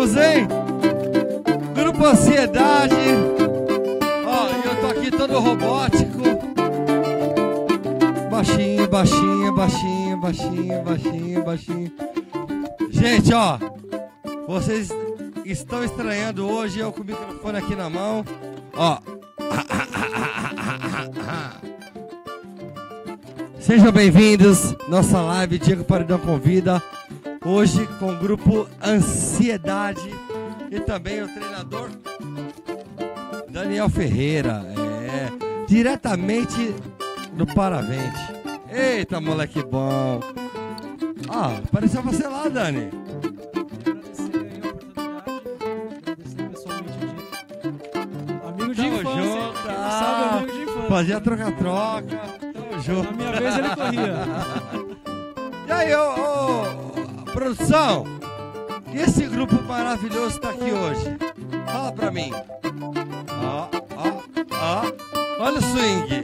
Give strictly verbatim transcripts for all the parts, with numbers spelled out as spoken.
Chegamos, hein? Grupo Ansiedade. Ó, eu tô aqui todo robótico. Baixinho, baixinho, baixinho, baixinho, baixinho, baixinho. Gente, ó, vocês estão estranhando hoje, eu com o microfone aqui na mão. Ó. Sejam bem-vindos, nossa live Diego Paredão convida. Hoje com o grupo Ansiedade e também o treinador Daniel Ferreira, é, diretamente do Paravente. Eita, moleque bom. Ah, apareceu você lá, Dani. Agradecer pessoalmente o Amigo de Tamo infância. junto, Salve, ah, amigo de infância. fazia troca-troca. Tamo junto. Na minha vez ele corria. E aí, ô, ô, produção, e esse grupo maravilhoso tá aqui hoje? Fala pra mim. Ó, ó, ó, olha o swing.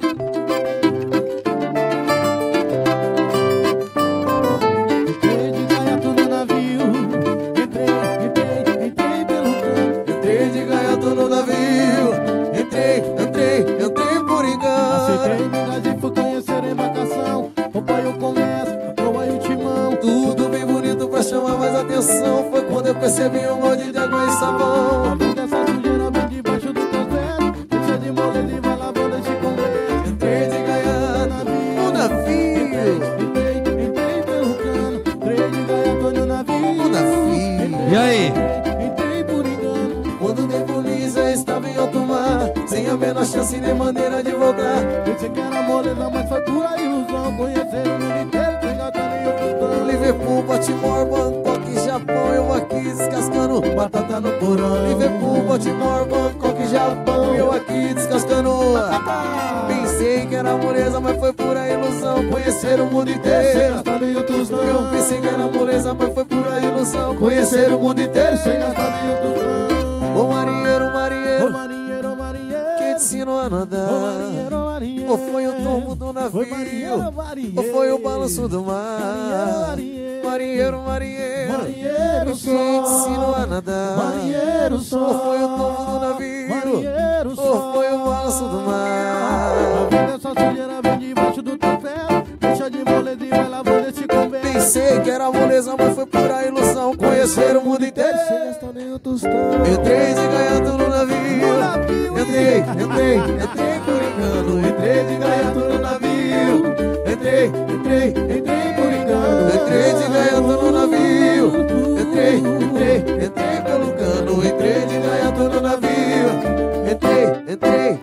Entrei de gaiato no navio, entrei, entrei, entrei pelo canto. Entrei de gaiato no navio, entrei, entrei, entrei por engano. Aceitei milhas e fui conhecer a embarcação. O pai começa, a proa e o timão. Tudo bem bonito pra chamar mais atenção. Foi quando eu percebi um monte de água e sabão. A vida dessa sujeira bem debaixo do teu pé. Deixa de moleza e vai lavando esse conversa. Entrei de gaiato no navio. Entrei, entrei pelo cano. Entrei de gaiato no navio. No navio. E aí? Entrei por engano. Quando dei polícia estava em alto mar. Sem a menor chance nem maneira de voltar. Pensei que era moleza, mas foi pura ilusão. Conhecer o mundo inteiro, sem gata nem outro plano. Liverpool, Baltimore, Bangkok, Japão. Eu aqui descascando batata no porão. Liverpool, Baltimore, Bangkok, Japão. Eu aqui descascando batata. Pensei que era moleza, mas foi pura ilusão. Conhecer o mundo inteiro, sem gastar nem outros não. Eu pensei que era moleza, mas foi pura ilusão. Conhecer o mundo inteiro, sem gastar nem outros não. Ô marinheiro, marinheiro, ô marinheiro, marinheiro, quem te ensinou a nadar? Ô marinheiro, marinheiro, ou foi o tombo do navio? Ô marinheiro, marinheiro, ou foi o balanço do mar? Marinheiro, marinheiro, marinheiro, marinheiro, quem te ensinou a nadar? Marinheiro, só, ou foi o tombo do navio? Marinheiro, só, ou foi o balanço do mar? A vida só sujeira vem debaixo do teu pé. Deixa de moleza e vai lavando esse conversa. Pensei que era moleza, mas foi pura ilusão. Conhecer o mundo inteiro, sem gastar nem o tostão. Entrei de gaiato no navio. Entrei, entrei, entrei por engano. Entrei de gaiato no navio. Entrei, entrei, entrei por engano. Entrei de gaiato no navio. Entrei, entrei, entrei pelo cano. Entrei de gaiato no navio. Entrei, entrei.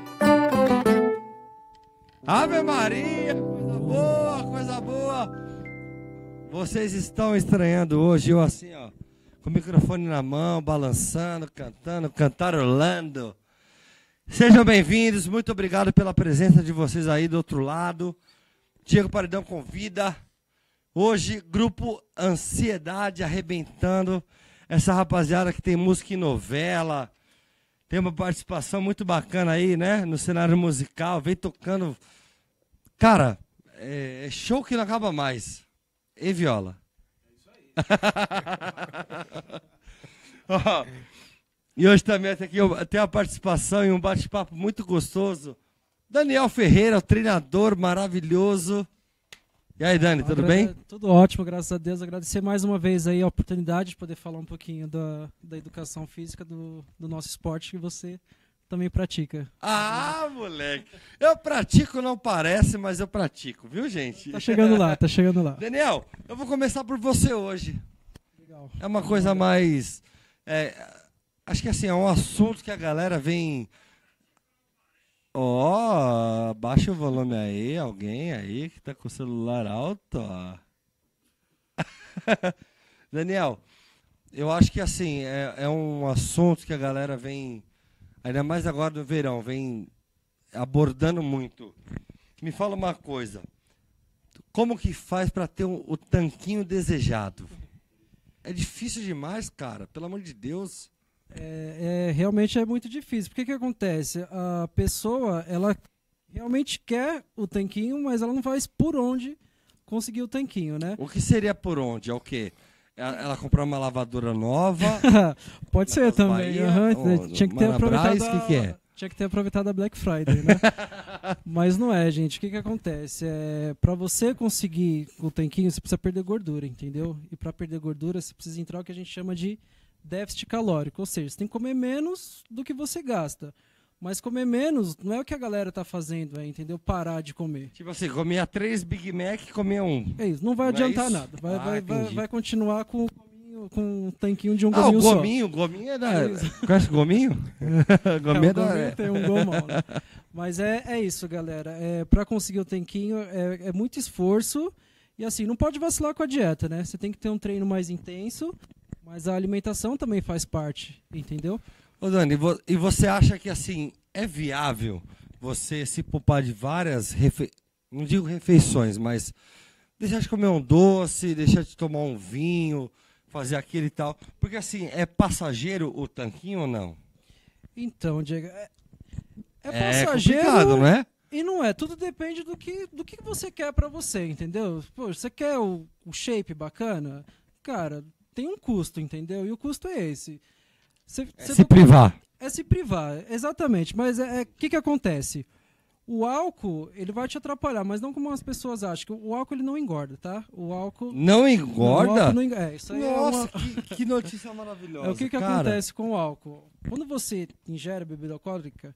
Ave Maria, coisa boa, coisa boa. Vocês estão estranhando hoje, eu assim, ó, com o microfone na mão, balançando, cantando, cantarolando. Sejam bem-vindos, muito obrigado pela presença de vocês aí do outro lado. Diego Paredão convida. Hoje, grupo Ansiedade arrebentando. Essa rapaziada que tem música e novela. Tem uma participação muito bacana aí, né? No cenário musical, vem tocando. Cara, é show que não acaba mais. E viola? É isso aí. Oh, e hoje também tem, aqui, tem uma participação e um bate-papo muito gostoso. Daniel Ferreira, o treinador maravilhoso. E aí, Dani, tudo Agra bem? Tudo ótimo, graças a Deus. Agradecer mais uma vez aí a oportunidade de poder falar um pouquinho da, da educação física do, do nosso esporte que você também pratica. Ah, moleque. Eu pratico, não parece, mas eu pratico, viu, gente? Tá chegando lá, tá chegando lá. Daniel, eu vou começar por você hoje. Legal. É uma coisa mais... É, acho que assim, é um assunto que a galera vem... Ó, oh, baixa o volume aí, alguém aí que tá com o celular alto, ó. Daniel, eu acho que assim, é, é um assunto que a galera vem, ainda mais agora no verão, vem abordando muito. Me fala uma coisa, como que faz para ter um, o tanquinho desejado? É difícil demais, cara, pelo amor de Deus. É, é, realmente é muito difícil. Porque que acontece? A pessoa, ela realmente quer o tanquinho, mas ela não faz por onde conseguir o tanquinho, né? O que seria por onde? É o quê? Ela, ela comprou uma lavadora nova. Pode ser também. Bahia, Uhum. ou Tinha que ter Marabras, aproveitado. A... que que é? Tinha que ter aproveitado a Black Friday, né? Mas não é, gente. O que que acontece? É, para você conseguir o tanquinho, você precisa perder gordura, entendeu? E para perder gordura, você precisa entrar o que a gente chama de déficit calórico. Ou seja, você tem que comer menos do que você gasta. Mas comer menos não é o que a galera tá fazendo, é, entendeu? Parar de comer. Tipo assim, comia três Big Mac e comia um. É isso, não vai Não é adiantar isso? nada. Vai, Ah, vai, vai, entendi. vai continuar com, com um tanquinho de um Ah, o gominho só. gominho, o gominho é da... É isso. Conhece o gominho? gominho É, é o da... gominho tem um gomão, né? Mas é, é isso, galera. É, para conseguir o tanquinho é, é muito esforço. E assim, não pode vacilar com a dieta, né? Você tem que ter um treino mais intenso, mas a alimentação também faz parte, entendeu? Ô, Dani, vo- e você acha que, assim, é viável você se poupar de várias, refe... não digo refeições, mas deixar de comer um doce, deixar de tomar um vinho, fazer aquilo e tal? Porque, assim, é passageiro o tanquinho ou não? Então, Diego, é, é É passageiro complicado, não é? e não é. Tudo depende do que, do que você quer pra você, entendeu? Pô, você quer o, o shape bacana? Cara, tem um custo, entendeu? E o custo é esse. Você, É você se privar. É se privar, exatamente. Mas o é, é, que, que acontece? O álcool, ele vai te atrapalhar, mas não como as pessoas acham. Que o álcool, ele não engorda, tá? O álcool... Não Não, o engorda? álcool não engorda. É, isso aí Nossa, é uma... que, que notícia maravilhosa. É o que, que cara. acontece com o álcool. Quando você ingere bebida alcoólica,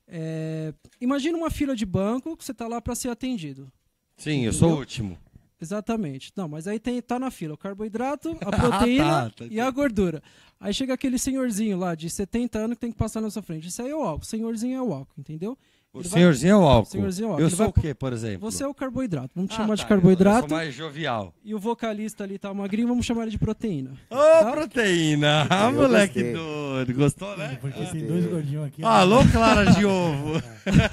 é... imagina uma fila de banco que você está lá para ser atendido. Sim, eu sou o Entendeu? último. Exatamente. Não, mas aí tem, tá na fila o carboidrato, a proteína tá, tá, e a gordura. Aí chega aquele senhorzinho lá de setenta anos que tem que passar na sua frente. Isso aí é o álcool. O senhorzinho é o álcool, entendeu? O Ele vai- senhorzinho é o álcool. senhorzinho é o álcool. Eu Ele sou vai o quê, por exemplo? Você é o carboidrato. Vamos te Ah, chamar tá, de carboidrato. Eu, eu sou mais jovial. E o vocalista ali tá magrinho, vamos chamar ele de proteína. Ô, Tá? proteína! Ah, Eu moleque gostei. doido. Gostou, né? Porque tem dois gordinhos aqui. Alô, clara de ovo.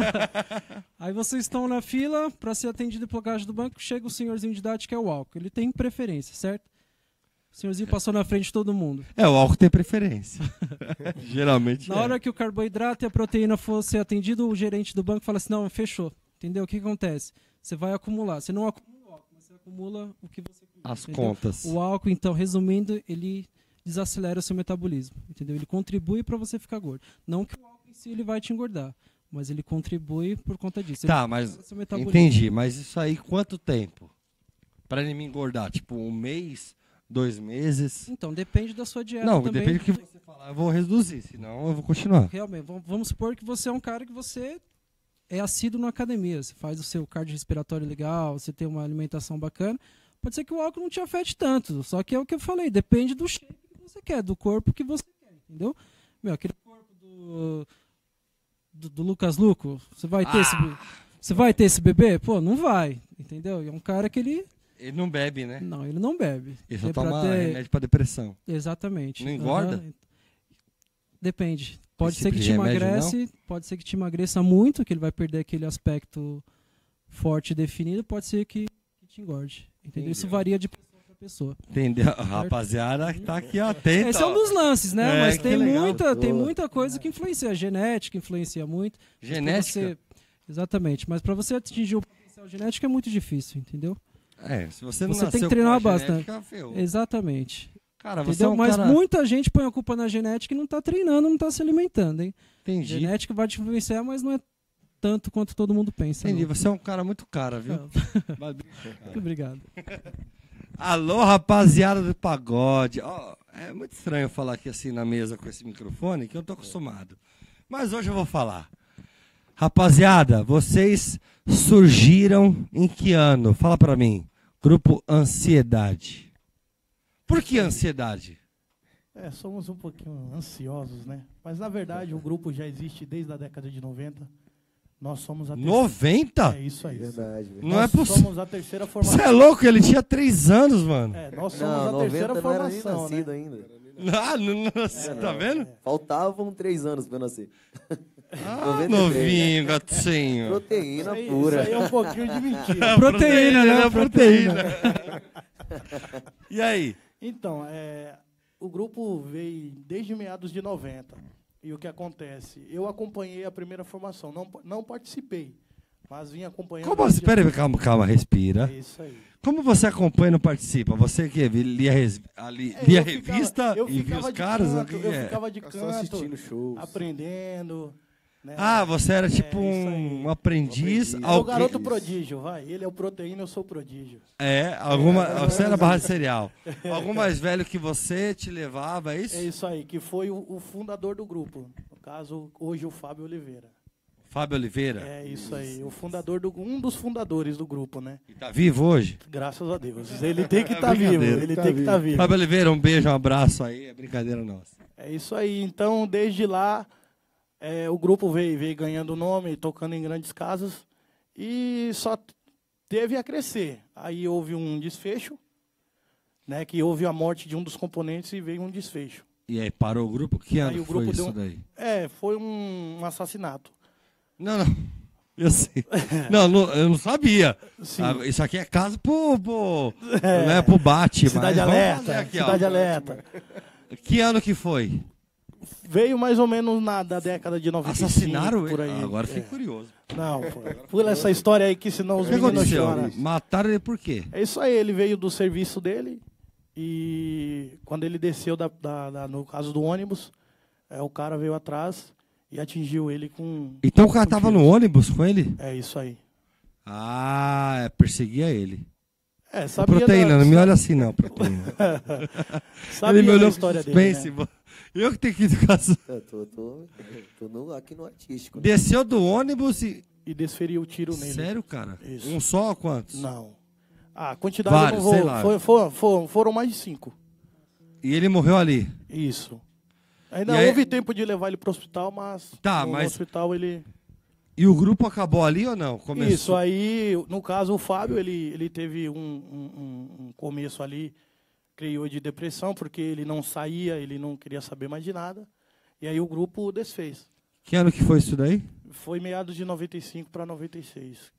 Aí vocês estão na fila para ser atendido pelo caixa do banco, chega o senhorzinho de idade que é o álcool. Ele tem preferência, certo? O senhorzinho passou na frente de todo mundo. É, o álcool tem preferência. Geralmente Na é. hora que o carboidrato e a proteína for ser atendido, o gerente do banco fala assim, não, fechou. Entendeu? O que acontece? Você vai acumular. Você não acumula o álcool, mas você acumula o que você quer. As entendeu? contas. O álcool, então, resumindo, ele desacelera o seu metabolismo. Entendeu? Ele contribui para você ficar gordo. Não que o álcool em si ele vai te engordar, mas ele contribui por conta disso. Ele Tá, mas acelera o seu metabolismo. entendi. Mas isso aí, quanto tempo? Pra ele me engordar? Tipo, um mês? Dois meses? Então, depende da sua dieta Não, também. depende do que você falar. Eu vou reduzir, senão eu vou continuar. Realmente, vamos- vamos supor que você é um cara que você é assíduo na academia, você faz o seu cardiorrespiratório legal, você tem uma alimentação bacana, pode ser que o álcool não te afete tanto, só que é o que eu falei, depende do shape que você quer, do corpo que você quer, entendeu? Meu, aquele corpo do, do, do Lucas Luco, você vai ter esse be- você vai ter esse bebê? Pô, não vai, entendeu? E é um cara que ele, Ele não bebe, né? não, ele não bebe. Ele só É pra toma ter- remédio pra depressão. Exatamente. Não engorda? Aham. Depende. Pode Esse ser que tipo te de remédio, emagrece, pode ser que te emagreça muito, que ele vai perder aquele aspecto forte e definido, pode ser que, que te engorde. Entendeu? Isso Entendeu. varia de pessoa para pessoa. Entendeu? A rapaziada que tá aqui atenta. Esse é um dos lances, né? É, Mas que tem legal. muita, tem Boa. muita coisa que influencia. A genética influencia muito. Mas pra Genética? você- exatamente. Mas para você atingir o potencial genético é muito difícil, entendeu? É, se você não Você tem que nasceu treinar com a bastante. genética, ferrou. Exatamente. Cara, você Entendeu? é um Mas cara... muita gente põe a culpa na genética e não tá treinando, não tá se alimentando, hein? Entendi. Genética vai te influenciar, mas não é tanto quanto todo mundo pensa. Entendi. não. Você é um cara muito cara, viu? Não. Mas- Muito obrigado. Alô, rapaziada do pagode. Ó, é muito estranho falar aqui assim na mesa com esse microfone, que eu tô acostumado. Mas hoje eu vou falar. Rapaziada, vocês surgiram em que ano? Fala pra mim. Grupo Ansiedade. Por que Ansiedade? É, somos um pouquinho ansiosos, né? Mas, na verdade, o grupo já existe desde a década de noventa. Nós somos a terceira... noventa? É isso aí. Verdade, velho. Não Nós é possível. somos a terceira Você formação. é louco? Ele tinha três anos, mano. É, nós somos Não, a terceira noventa não era nem formação, né? nascido ainda. Ah, não, não, tá vendo? Faltavam três anos pra eu nascer. Ah, noventa e três, novinho, gatinho. Proteína Isso aí, pura. isso aí é um pouquinho de mentira. Proteína, né? é proteína. E aí? Então, é, o grupo veio desde meados de noventa. E o que acontece? Eu acompanhei a primeira formação, não, não participei. Mas vim acompanhando... Como você... Espera aí, calma, calma, respira. É isso aí. Como você acompanha e não participa? Você que lia, res... ali, É, lia eu revista ficava, eu e via ficava os de caras? canto, o que eu é? ficava de Fica só canto, assistindo shows. aprendendo. Né? Ah, você era tipo É, isso um aí. aprendiz. Um aprendiz. É ao o garoto que- prodígio, vai. Ele é o proteína, eu sou o prodígio. É, alguma. É, você é, era é, barra de cereal. Algum mais velho que você te levava, é isso? É isso aí, que foi o, o fundador do grupo. No caso, hoje o Fábio Oliveira. Fábio Oliveira. É isso aí, o fundador do um dos fundadores do grupo, né? E tá vivo hoje? Graças a Deus. Ele tem que estar vivo, Brincadeira. ele Tá tem que estar vivo. Fábio Oliveira, um beijo, um abraço aí. É brincadeira nossa. É isso aí. Então, desde lá, é, o grupo veio, veio ganhando nome, tocando em grandes casas e só teve a crescer. Aí houve um desfecho, né? Que houve a morte de um dos componentes e veio um desfecho. E aí, parou o grupo? Que ano Aí o foi grupo isso deu um- daí? É, foi um, um assassinato. Não, não. Eu sei. Não, não, eu não sabia. Sim. Ah, isso aqui é caso pro, pro, né, pro bate. Cidade mas vamos Alerta, fazer aqui, ó. Cidade Alerta. Que ano que foi? Veio mais ou menos na da década de noventa e cinco, Assassinaram por ele? aí. Agora fiquei É. curioso. Não, pô, pula essa história aí que senão os O que meninos aconteceu? choram. Mataram ele por quê? É isso aí, ele veio do serviço dele e quando ele desceu, da, da- da- no caso do ônibus, é, o cara veio atrás e atingiu ele com... Então o cara com tava tiros. no ônibus com ele? É isso aí. Ah, é, perseguia ele. É, sabia Proteína, da, não me olha assim não, proteína. sabia ele me da olhou história com dele, suspense. né? Eu que tenho que educar. Eu tô, tô, tô no, aqui no artístico. né? Desceu do ônibus e... E desferiu o tiro nele. Sério, cara? Isso. Um só ou quantos? Não. A quantidade Vários, eu não sei vou... lá. Foi, foi, foi- foram mais de cinco. E ele morreu ali. Isso. Ainda E aí- houve tempo de levar ele pro hospital, mas Tá, no mas- hospital ele... E o grupo acabou ali ou não? Começou... Isso, aí, no caso, o Fábio, ele, ele teve um, um, um- um começo ali, creio eu, de depressão, porque ele não saía, ele não queria saber mais de nada. E aí o grupo desfez. Que ano que foi isso daí? Foi meados de noventa e cinco para noventa e seis.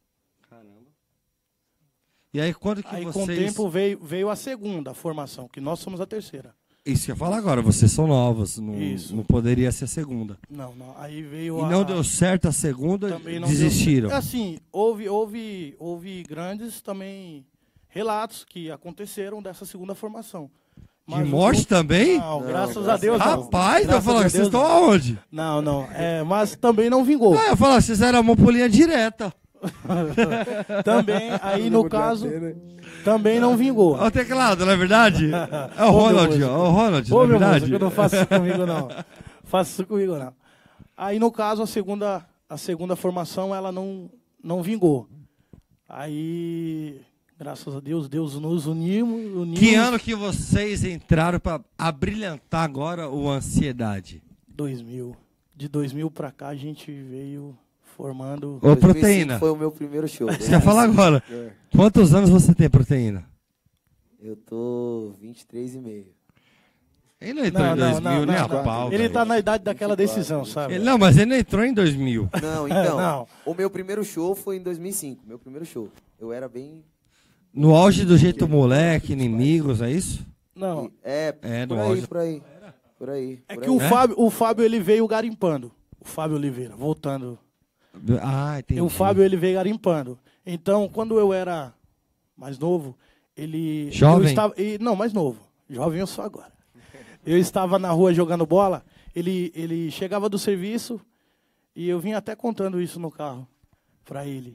E aí quando que Aí, vocês... com o tempo, veio, veio a segunda formação, que nós somos a terceira. Isso que eu ia falar agora, vocês são novos, não, Isso. não poderia ser a segunda. Não, não. Aí veio E a... não deu certo a segunda, também não desistiram. Deu... Assim, houve, houve, houve grandes também relatos que aconteceram dessa segunda formação. De Mas o morte grupo- também? Não, Não, graças a graças Deus a não. Deus. Rapaz, eu Graças falando, a vocês Deus, estão não. aonde? Não, não. É, mas também não vingou. Ah, eu falo, vocês eram uma pulinha direta. Também, aí no caso, também não vingou. Olha o teclado, não é verdade? É o Ô, meu Ronald, moço. ó, o Ronald, Ô, não é meu moço, verdade? que eu não faço isso comigo, não. Faço isso comigo, não. Aí, no caso, a segunda, a segunda formação, ela não, não vingou. Aí, graças a Deus, Deus nos unimos. unimos Que ano que vocês entraram para abrilhantar agora o Ansiedade? dois mil. De dois mil pra cá, a gente veio formando... Ô, dois mil e cinco Proteína, Foi o meu primeiro show. você quer falar agora? É. Quantos anos você tem, Proteína? Eu tô vinte e três e meio. Ele não entrou Não, em não, dois mil, não, nem não, a não. pau. Ele velho. tá na idade daquela vinte e quatro, decisão, sabe? Ele- Não, mas ele não entrou em dois mil. Não, então, Não. o meu primeiro show foi em dois mil e cinco, meu primeiro show. Eu era bem... No auge do jeito moleque, inimigos, é isso? Não, É, É, por no aí, auge. por aí. Por aí. é por que aí. o É? Fábio, o Fábio, ele veio garimpando. O Fábio Oliveira, voltando. Ah, entendi. E o Fábio, ele veio garimpando. Então, quando eu era mais novo, ele... Jovem? Eu estava, e, não, mais novo. Jovem eu sou agora. Eu estava na rua jogando bola, ele, ele chegava do serviço e eu vim até contando isso no carro para ele.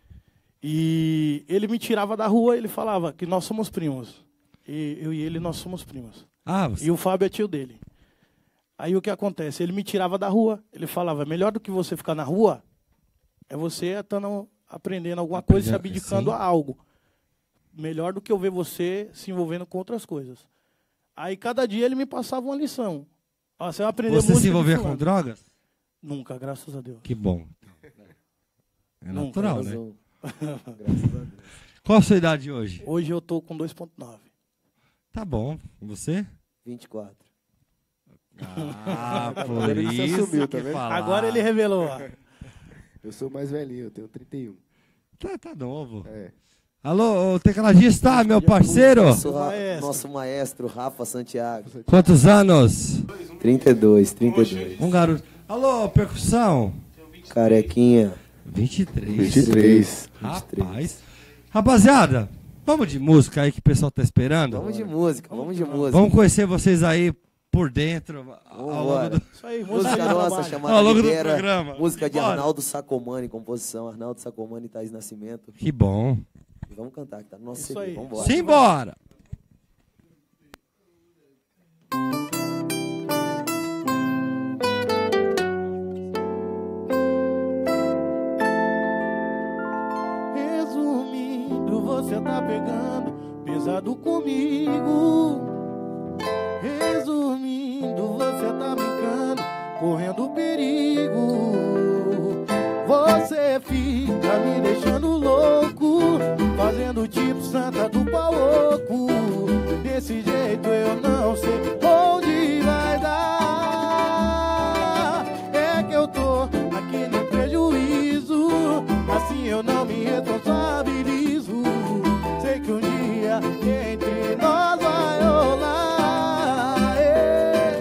E ele me tirava da rua, ele falava que nós somos primos. E eu e ele, nós somos primos. Ah, você... E o Fábio é tio dele. Aí o que acontece? Ele me tirava da rua. Ele falava, melhor do que você ficar na rua, é você estando aprendendo alguma coisa, se Aprendendo, abdicando sim. a algo. Melhor do que eu ver você se envolvendo com outras coisas. Aí cada dia ele me passava uma lição. Ó, você vai aprender Você música se de envolvia com fulano. drogas? Nunca, graças a Deus. Que bom. É Nunca, natural, né? Razão. Graças a Deus. Qual a sua idade hoje? Hoje eu tô com dois ponto nove. Tá bom. Você? vinte e quatro. Ah, por vendo que você isso assumiu, que tá vendo? falar. Agora ele revelou. ó. Eu sou mais velhinho, eu tenho trinta e um. Tá, tá novo. É. Alô, ô, tecladista, meu parceiro. Nosso, ra- maestro. nosso maestro, Rafa Santiago. Quantos anos? trinta e dois, trinta e dois. Um garoto. Alô, percussão. Carequinha. vinte e três. vinte e três. Rapaz. Rapaziada, vamos de música aí que o pessoal tá esperando? Vamos de música, vamos de música. Vamos conhecer vocês aí por dentro. Ao longo Vambora. do, Isso aí, Música música nossa trabalho. chamada ao longo do Libera, programa. música de Bora. Arnaldo Sacomani, composição Arnaldo Sacomani e Thaís Nascimento. Que bom. E vamos cantar, que tá no nosso Isso C D. aí. Vambora. Simbora! Resumindo, você tá pegando pesado comigo. Resumindo, você tá brincando, correndo perigo. Você fica me deixando louco, fazendo tipo Santa do Pauoco. Desse jeito eu não sei onde vai dar. É que eu tô aqui no prejuízo, assim eu não me responsabilizo. Sei que um dia entre nós vai rolar. É,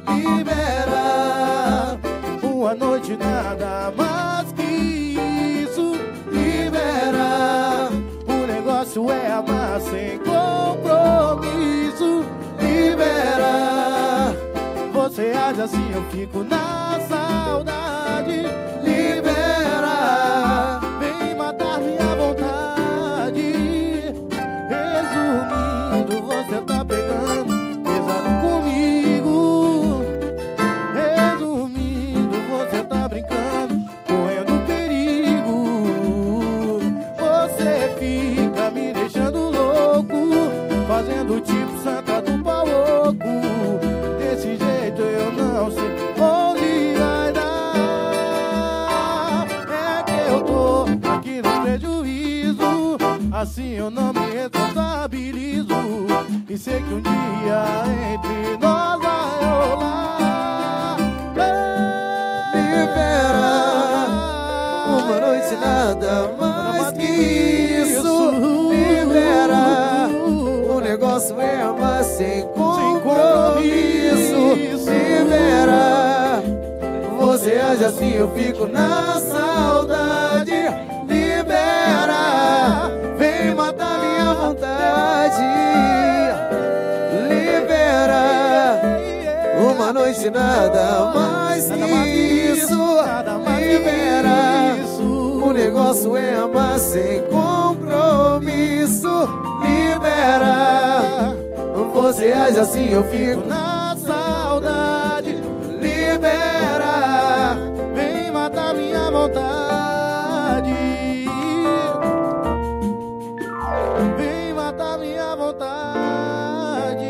libera uma noite nada mais que isso. Libera, o negócio é amar sem compromisso. Libera, você age assim eu fico na saudade. Libera, vem matar minha vontade. Resumindo, você tá pegando pesado comigo. Resumindo, você tá brincando, correndo perigo. Você fica me deixando louco, fazendo tipo Santa do Pauoco. Desse jeito eu não sei onde vai dar. É que eu tô aqui no prejuízo, assim eu não me responsabilizo. E sei que um dia entre nós vai rolar. Libera uma noite nada mais que isso. Libera, o negócio é amar sem compromisso. Libera, você age assim eu fico na saudade. Libera, vem matar minha vontade. Libera, uma noite nada mais que isso. Libera, o negócio é amar sem compromisso. Libera, você age assim eu fico na saudade. Libera, vem matar minha vontade. Vem matar minha vontade.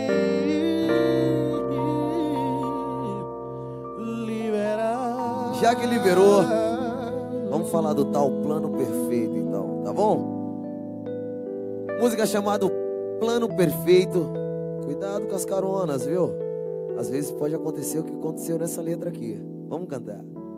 Liberar. Já que liberou, vamos falar do tal plano perfeito então, tá bom? Música chamada Plano Perfeito. Cuidado com as caronas, viu? Às vezes pode acontecer o que aconteceu nessa letra aqui. Vamos cantar.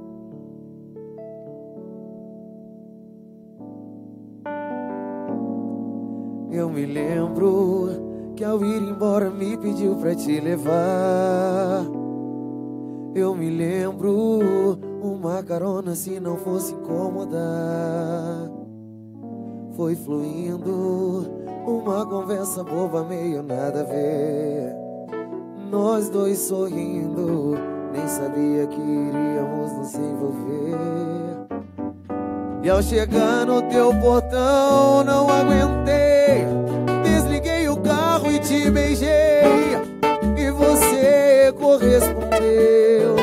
Eu me lembro que ao ir embora me pediu pra te levar. Eu me lembro, uma carona se não fosse incomodar. Foi fluindo, uma conversa boba meio nada a ver. Nós dois sorrindo, nem sabia que iríamos nos envolver. E ao chegar no teu portão não aguentei, desliguei o carro e te beijei. E você correspondeu.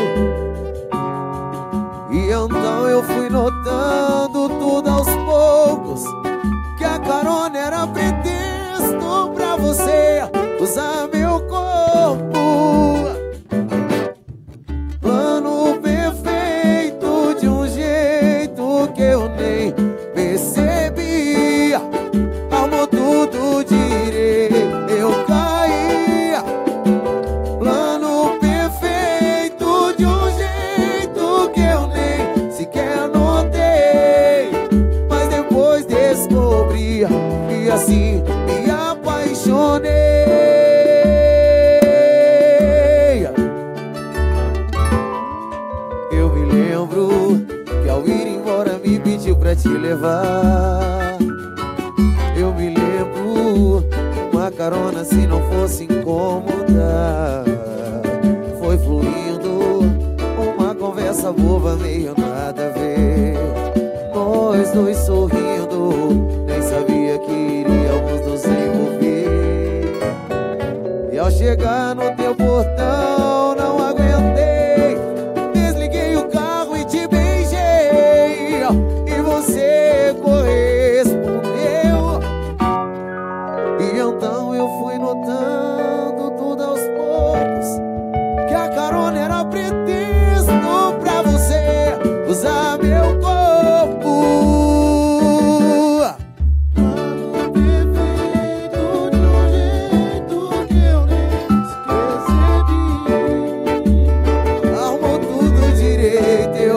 E então eu fui notando tudo aos poucos, que a carona era pretexto pra você usar meu corpo. Plano perfeito de um jeito que eu nem percebia. Amor tudo direito, eu caía. Plano perfeito de um jeito que eu nem sequer notei. Mas depois descobri e assim me apaixonei. Eu me lembro que ao ir embora me pediu pra te levar. Eu me lembro, uma carona se não fosse incomodar. Foi fluindo, uma conversa boba, meio nada a ver. Nós dois sorrindo, nem sabia que iríamos nos envolver. E ao chegar no teu portão não aguentei, desliguei o carro e te beijei. E você correspondeu. E então eu fui notando tudo aos poucos, que a carona era pretexto pra você usar meu corpo. Plano perfeito de um jeito que eu nem percebi. Arrumou tudo direito, eu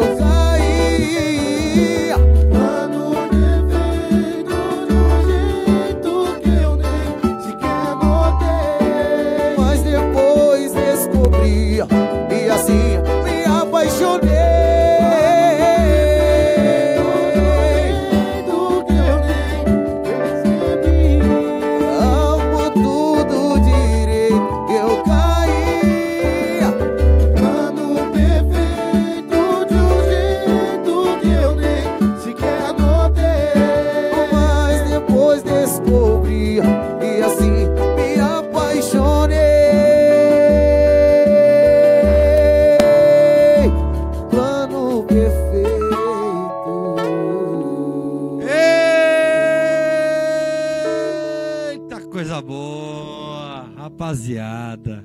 caí. Plano perfeito de um jeito que eu nem sequer notei. Mas depois descobri, e assim me apaixonei. Do que eu nem percebi. Arrumou tudo direito, eu caí. Plano perfeito de um jeito que eu nem sequer notei. Mas depois descobri, e assim me apaixonei. Plano perfeito. Eita, coisa boa, rapaziada.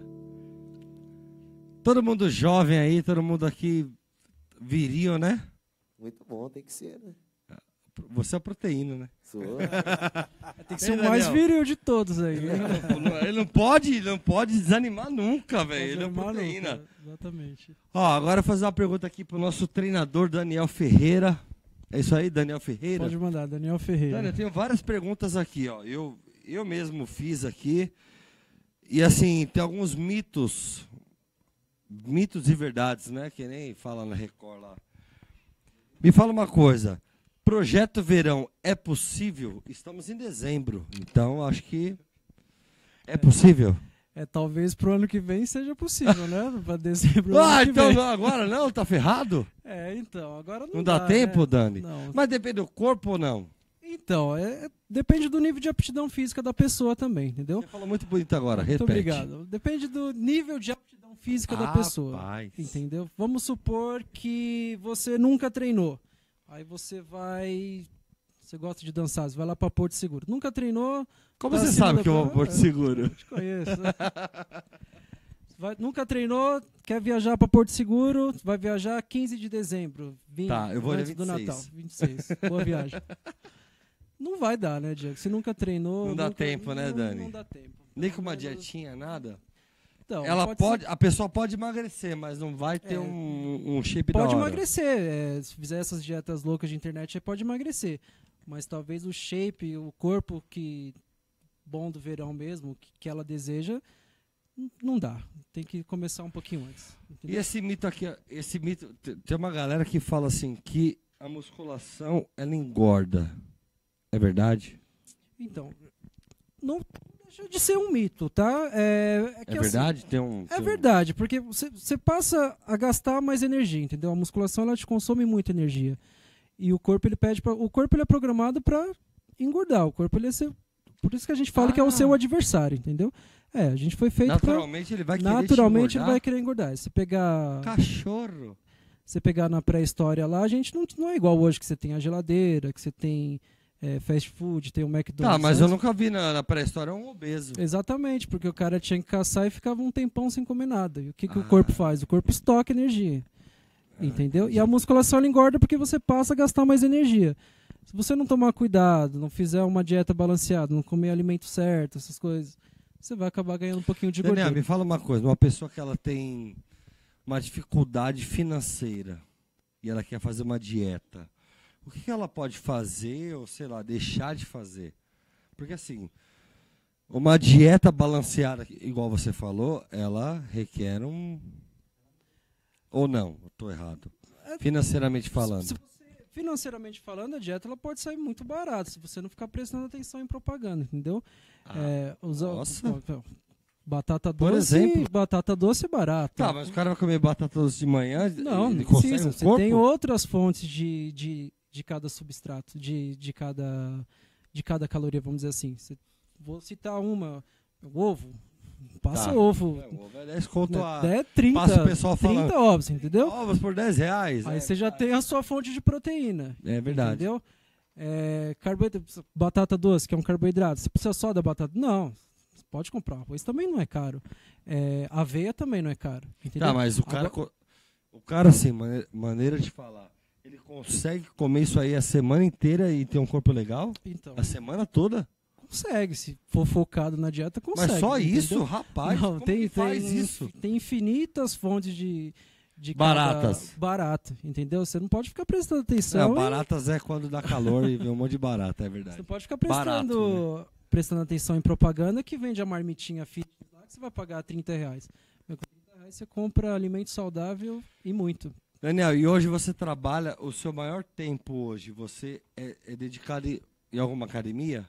Todo mundo jovem aí, todo mundo aqui viril, né? Muito bom, tem que ser, né? Você é a proteína, né? Sou. Tem que ser Ei, o mais Daniel. viril de todos aí. Ele não, ele não pode, ele não pode desanimar nunca, velho. Ele é Maluco, proteína. Exatamente. Ó, agora eu vou fazer uma pergunta aqui pro nosso treinador Daniel Ferreira. É isso aí, Daniel Ferreira? Pode mandar, Daniel Ferreira. Daniel, eu tenho várias perguntas aqui, ó. Eu, eu mesmo fiz aqui. E assim, tem alguns mitos, mitos e verdades, né? Que nem fala na Record lá. Me fala uma coisa. Projeto Verão é possível? Estamos em dezembro, então acho que é possível. É, talvez pro ano que vem seja possível, né? Pra dezembro do Ah, ano que então vem. não, agora não, tá ferrado? É, então, agora não, Não dá, dá tempo, né? Dani? Não. Mas depende do corpo ou não? Então, é, depende do nível de aptidão física da pessoa também, entendeu? Você falou muito bonito agora, repete. Muito obrigado. Depende do nível de aptidão física da pessoa. Rapaz. Entendeu? Vamos supor que você nunca treinou. Aí você vai. Você gosta de dançar, você vai lá pra Porto Seguro. Nunca treinou. Como tá você acima sabe da que eu vou prova? pro Porto É, Seguro? Eu te conheço. Vai- nunca treinou, quer viajar pra Porto Seguro, vai viajar quinze de dezembro. vinte, Tá, eu vou dia antes do vinte e seis. Natal. vinte e seis. Boa viagem. Não vai dar, né, Diego? Se nunca treinou. Não dá nunca- tempo, né, não- Dani? Não dá tempo. Nem com uma Pelo menos- dietinha, nada? Então, Ela pode pode, ser- a pessoa pode emagrecer, mas não vai ter É. um, um shape Pode da hora. emagrecer. é, se fizer essas dietas loucas de internet, aí pode emagrecer. Mas talvez o shape, o corpo que bom do verão mesmo, que, que ela deseja, n- não dá. Tem que começar um pouquinho antes. E entendeu? esse mito aqui, ó, esse mito, te- tem uma galera que fala assim, que a musculação, ela engorda. É verdade? Então, não deixa de ser um mito, tá? É, é que É assim, verdade? Tem um, É tem um- verdade, porque você, você passa a gastar mais energia, entendeu? A musculação ela te consome muita energia. E o corpo ele pede pra, o corpo ele é programado para engordar. O corpo ele é ser, por isso que a gente fala que é o Ah. seu adversário, entendeu? É, a gente foi feito para Naturalmente ele vai querer naturalmente te ele engordar? vai querer engordar. Se pegar, Cachorro. você pegar na pré-história lá, a gente não, não é igual hoje que você tem a geladeira, que você tem é, fast food, tem o McDonald's. Tá, mas eu antes- nunca vi na, na pré-história um obeso. Exatamente, porque o cara tinha que caçar e ficava um tempão sem comer nada. E o que, que Ah. o corpo faz? O corpo estoca energia. Entendeu? E a musculação ela engorda porque você passa a gastar mais energia. Se você não tomar cuidado, não fizer uma dieta balanceada, não comer alimento certo, essas coisas, você vai acabar ganhando um pouquinho de Daniel, gordura. me fala uma coisa. Uma pessoa que ela tem uma dificuldade financeira e ela quer fazer uma dieta, o que que ela pode fazer ou, sei lá, deixar de fazer? Porque assim, uma dieta balanceada, igual você falou, ela requer um... Ou não? Estou errado. Financeiramente falando. Se você Financeiramente falando, a dieta ela pode sair muito barata se você não ficar prestando atenção em propaganda, entendeu? Ah, é, usa, nossa. Batata Por doce, exemplo? batata doce é barata. Tá, mas o cara vai comer batata doce de manhã, Não, ele não consegue precisa. um Você corpo? tem outras fontes de, de, de cada substrato, de, de, cada, de cada caloria, vamos dizer assim. Você, vou citar uma, o ovo. Passa Tá. ovo. É, o ovo é dez conto a... É trinta, Passa o pessoal falando. trinta ovos, entendeu? Ovos por dez reais. Aí é, você já tem a sua fonte de proteína. É verdade. Entendeu? É, carboidrato, batata doce, que é um carboidrato. Você precisa só da batata? Não. Você pode comprar. Arroz também não é caro. É, aveia também não é caro. Entendeu? Tá, mas o cara, Agora- co- o cara assim, maneira, maneira de falar, ele consegue comer isso aí a semana inteira e ter um corpo legal? Então, A semana toda? consegue. Se for focado na dieta, consegue. Mas só entendeu? isso, rapaz? Não, como tem, que faz tem, isso? tem infinitas fontes de, de Baratas. cada- barato, entendeu? Você não pode ficar prestando Não, atenção. e- baratas é quando dá calor e vem um monte de barata, é Você verdade. não pode ficar prestando, Barato, né? prestando atenção em propaganda que vende a marmitinha fitness lá que você vai pagar trinta reais. Meu, com trinta reais você compra alimento saudável e muito. Daniel, e hoje você trabalha, o seu maior tempo hoje, você é, é dedicado em, em alguma academia?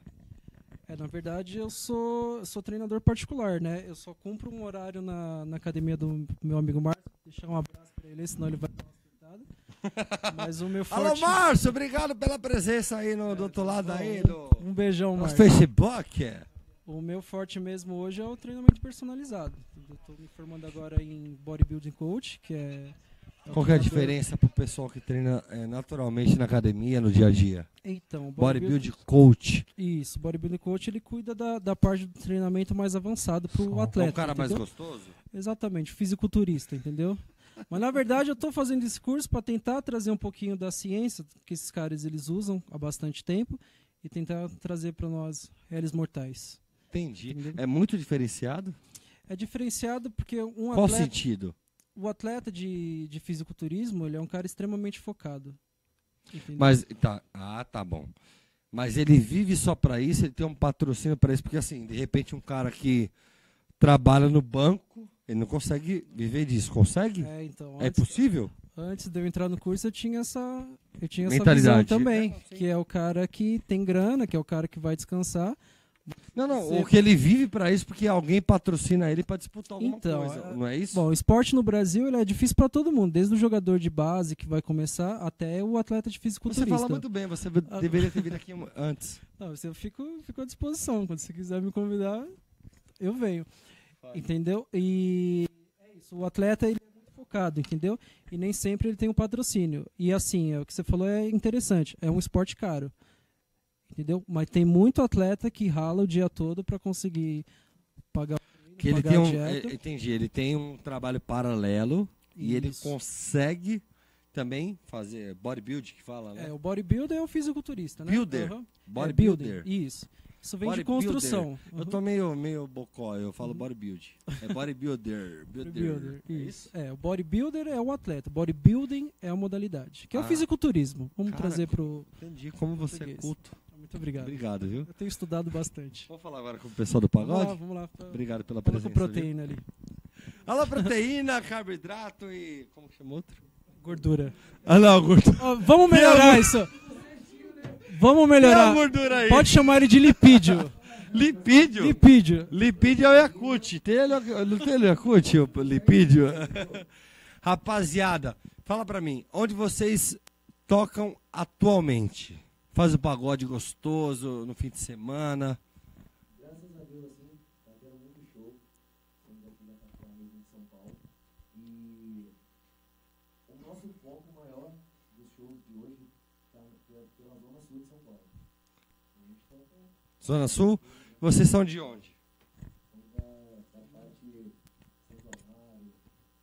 É, na verdade, eu sou, eu sou treinador particular, né? Eu só cumpro um horário na, na academia do meu amigo Marcos. Deixar um abraço pra ele, senão ele vai dar uma surtada. Mas o meu Alô, forte... Márcio, obrigado pela presença aí no, do outro lado aí, do, Um beijão, do Marcos. Facebook. O meu forte mesmo hoje é o treinamento personalizado. Eu tô me formando agora em Bodybuilding Coach, que é... é o Qual que é a treinador- diferença pro pessoal que treina é, naturalmente na academia, no dia a dia? Então, o Bodybuild Coach. Isso, o Bodybuilding Coach ele cuida da, da parte do treinamento mais avançado pro atleta. É um cara mais entendeu? gostoso? Exatamente, fisiculturista, entendeu? Mas na verdade eu estou fazendo esse curso para tentar trazer um pouquinho da ciência que esses caras eles usam há bastante tempo e tentar trazer para nós réis mortais. Entendi. Entendeu? É muito diferenciado? É diferenciado porque um Qual atleta, sentido? o atleta de, de fisiculturismo ele é um cara extremamente focado. Entendeu? Mas, tá, ah, tá bom. Mas ele vive só pra isso, ele tem um patrocínio pra isso, porque assim, de repente um cara que trabalha no banco, ele não consegue viver disso, consegue? É, então, É antes, possível? antes de eu entrar no curso eu tinha essa, eu tinha essa visão Mentalidade. também, É, sim. que é o cara que tem grana, que é o cara que vai descansar. Não, não, Você- o que ele vive pra isso, porque alguém patrocina ele pra disputar alguma Então, coisa, é- não é isso? Bom, o esporte no Brasil ele é difícil para todo mundo, desde o jogador de base que vai começar até o atleta de Você fisiculturista. fala muito bem, você Ah. deveria ter vindo aqui antes. Não, eu fico, fico à disposição. Quando você quiser me convidar, eu venho. Entendeu? E é isso. O atleta ele é muito focado, entendeu? E nem sempre ele tem um patrocínio. E assim, é, o que você falou é interessante. É um esporte caro. Entendeu? Mas tem muito atleta que rala o dia todo para conseguir pagar, Que ele pagar tem a um, dieta. é, entendi, ele tem um trabalho paralelo e ele Isso. consegue também fazer bodybuilding, que fala, né? É, o bodybuilder é o fisiculturista, né? Builder. Aham. Bodybuilder. É, builder. Isso. Isso vem de Bodybuilder. construção. Eu Uhum. tô meio, meio bocó, eu falo bodybuild. É bodybuilder. builder. Bodybuilder, É isso. É, o bodybuilder é o atleta, bodybuilding é a modalidade, que é Ah. o fisiculturismo. Vamos Cara, trazer pro... Entendi como você é Português. culto. Muito obrigado. Obrigado, viu? Eu tenho estudado bastante. Vamos falar agora com o pessoal do Vamos lá, pagode? vamos lá. Obrigado pela Fala presença. com proteína ali. viu? Alô, proteína, carboidrato e... Como que chama outro? Gordura. Ah, não, gordura. Ó, vamos melhorar isso. Vamos melhorar. gordura aí. Pode chamar ele de lipídio. Lipídio. Lipídio. Lipídio é o Yakut. Tem ele, não tem ele Yakut, o lipídio? Rapaziada, fala pra mim, onde vocês tocam atualmente? Faz o pagode gostoso no fim de semana? Graças a Deus, assim, tá tendo muito show. Estamos aqui na capital mesmo de São Paulo. E o nosso foco maior dos shows de hoje tá pela pela zona sul de São Paulo. A gente toca Zona Sul? Vocês são de onde? da, da parte de Santo Amaro,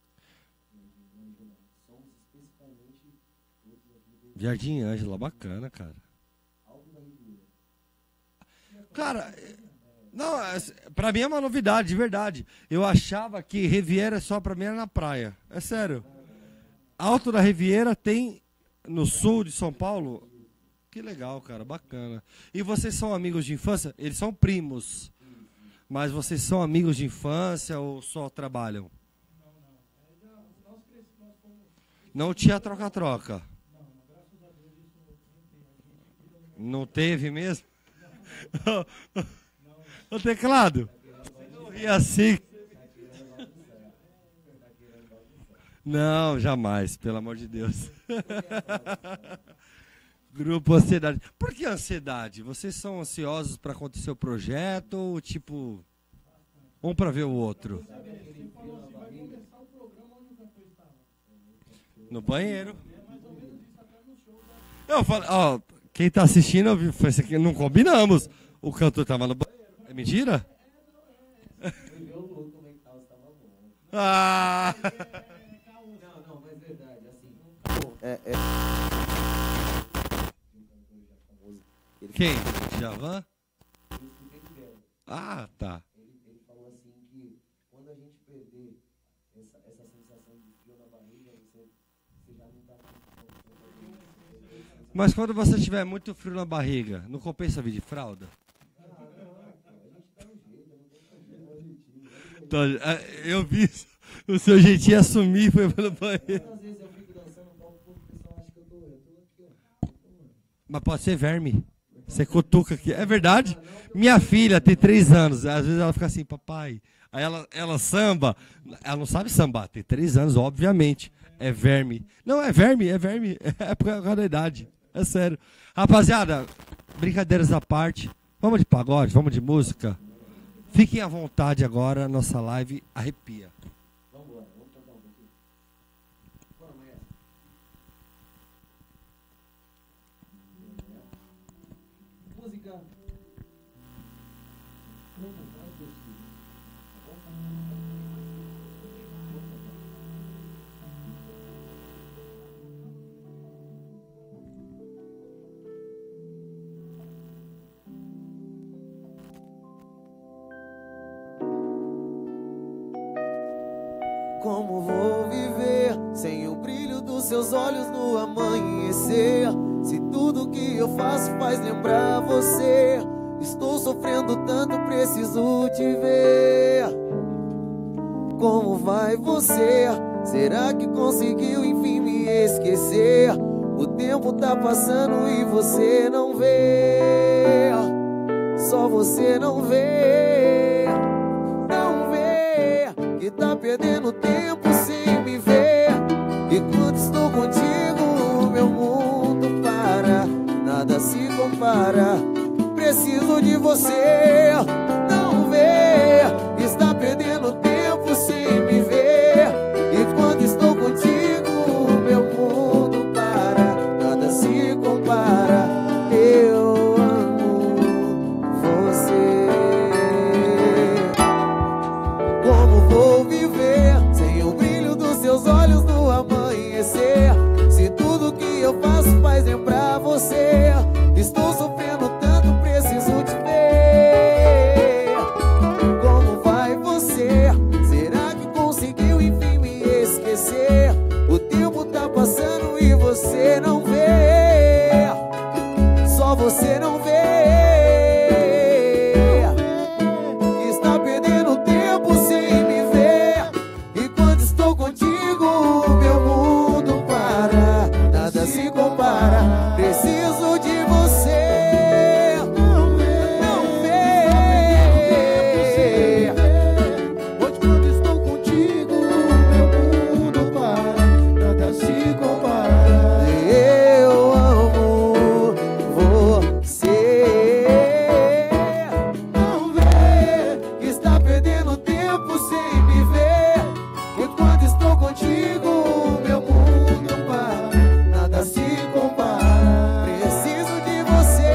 somos especificamente outros aqui do Jardim Ângela, bacana, cara. Alto da Ribeira. Cara, não, é- pra mim é uma novidade, de verdade. Eu achava que Riviera só pra mim era na praia. É sério. Alto da Riviera tem no sul de São Paulo? Que legal, cara, bacana. E vocês são amigos de infância? Eles são primos. Mas vocês são amigos de infância ou só trabalham? Não tinha troca-troca. Não, graças a Deus isso Não teve mesmo? O teclado? Você não ri assim. Não, jamais, pelo amor de Deus. Grupo Ansiedade. Por que ansiedade? Vocês são ansiosos para acontecer o projeto ou tipo um para ver o outro? No banheiro. Eu falei, ó, quem tá assistindo foi isso aqui, não combinamos. O cantor tava no banheiro. É mentira? Ah! Não, não, mas verdade, assim. É, é. Quem? Djavan? Ah, tá. Ele, ele falou assim que quando a gente perder essa, essa sensação de frio na barriga, você, você já não tá com. Mas quando você tiver muito frio na barriga, não compensa vir de fralda? Então, eu vi o seu jeitinho assumir foi pelo banheiro. Às vezes eu fico dançando um pouco porque o pessoal acha que eu tô, eu tô aqui, ó. Mas pode ser verme. Você cutuca aqui. É verdade? Minha filha tem três anos. Às vezes ela fica assim, papai. Aí ela, ela samba. Ela não sabe sambar. Tem três anos, obviamente. É verme. Não, é verme, é verme. É por causa da idade. É sério. Rapaziada, brincadeiras à parte. Vamos de pagode, vamos de música. Fiquem à vontade agora. Nossa live arrepia. Vamos embora, vamos cantar um pouquinho. Bora, maestro. Música. Não cantar é possível. Tá bom? Como vou viver sem o brilho dos seus olhos no amanhecer? Se tudo que eu faço faz lembrar você. Estou sofrendo tanto, preciso te ver. Como vai você? Será que conseguiu enfim me esquecer? O tempo tá passando e você não vê. Só você não vê. Não vê que tá perdendo tempo sem me ver. E quando estou contigo o meu mundo para. Nada se compara. Preciso de você. Não vê, está perdendo tempo sem me ver. E quando estou contigo o meu mundo para. Nada se compara. Eu amo você. Como vou viver sem o brilho dos seus olhos no amanhecer? Se tudo que eu faço faz lembrar você. Estou sofrendo tanto, preciso te ver. Como vai você? Será que conseguiu enfim me esquecer? O tempo tá passando e você não vê. Só você não vê. Está perdendo tempo sem me ver. E quando estou contigo o meu mundo para. Nada se compara. Preciso de você. Não vê, não vê. Pois quando estou contigo o meu mundo para. Nada se compara. Eu amo você. Não vê que está perdendo tempo sem me ver. Pois quando estou contigo o meu mundo para. Nada se compara. Preciso de você.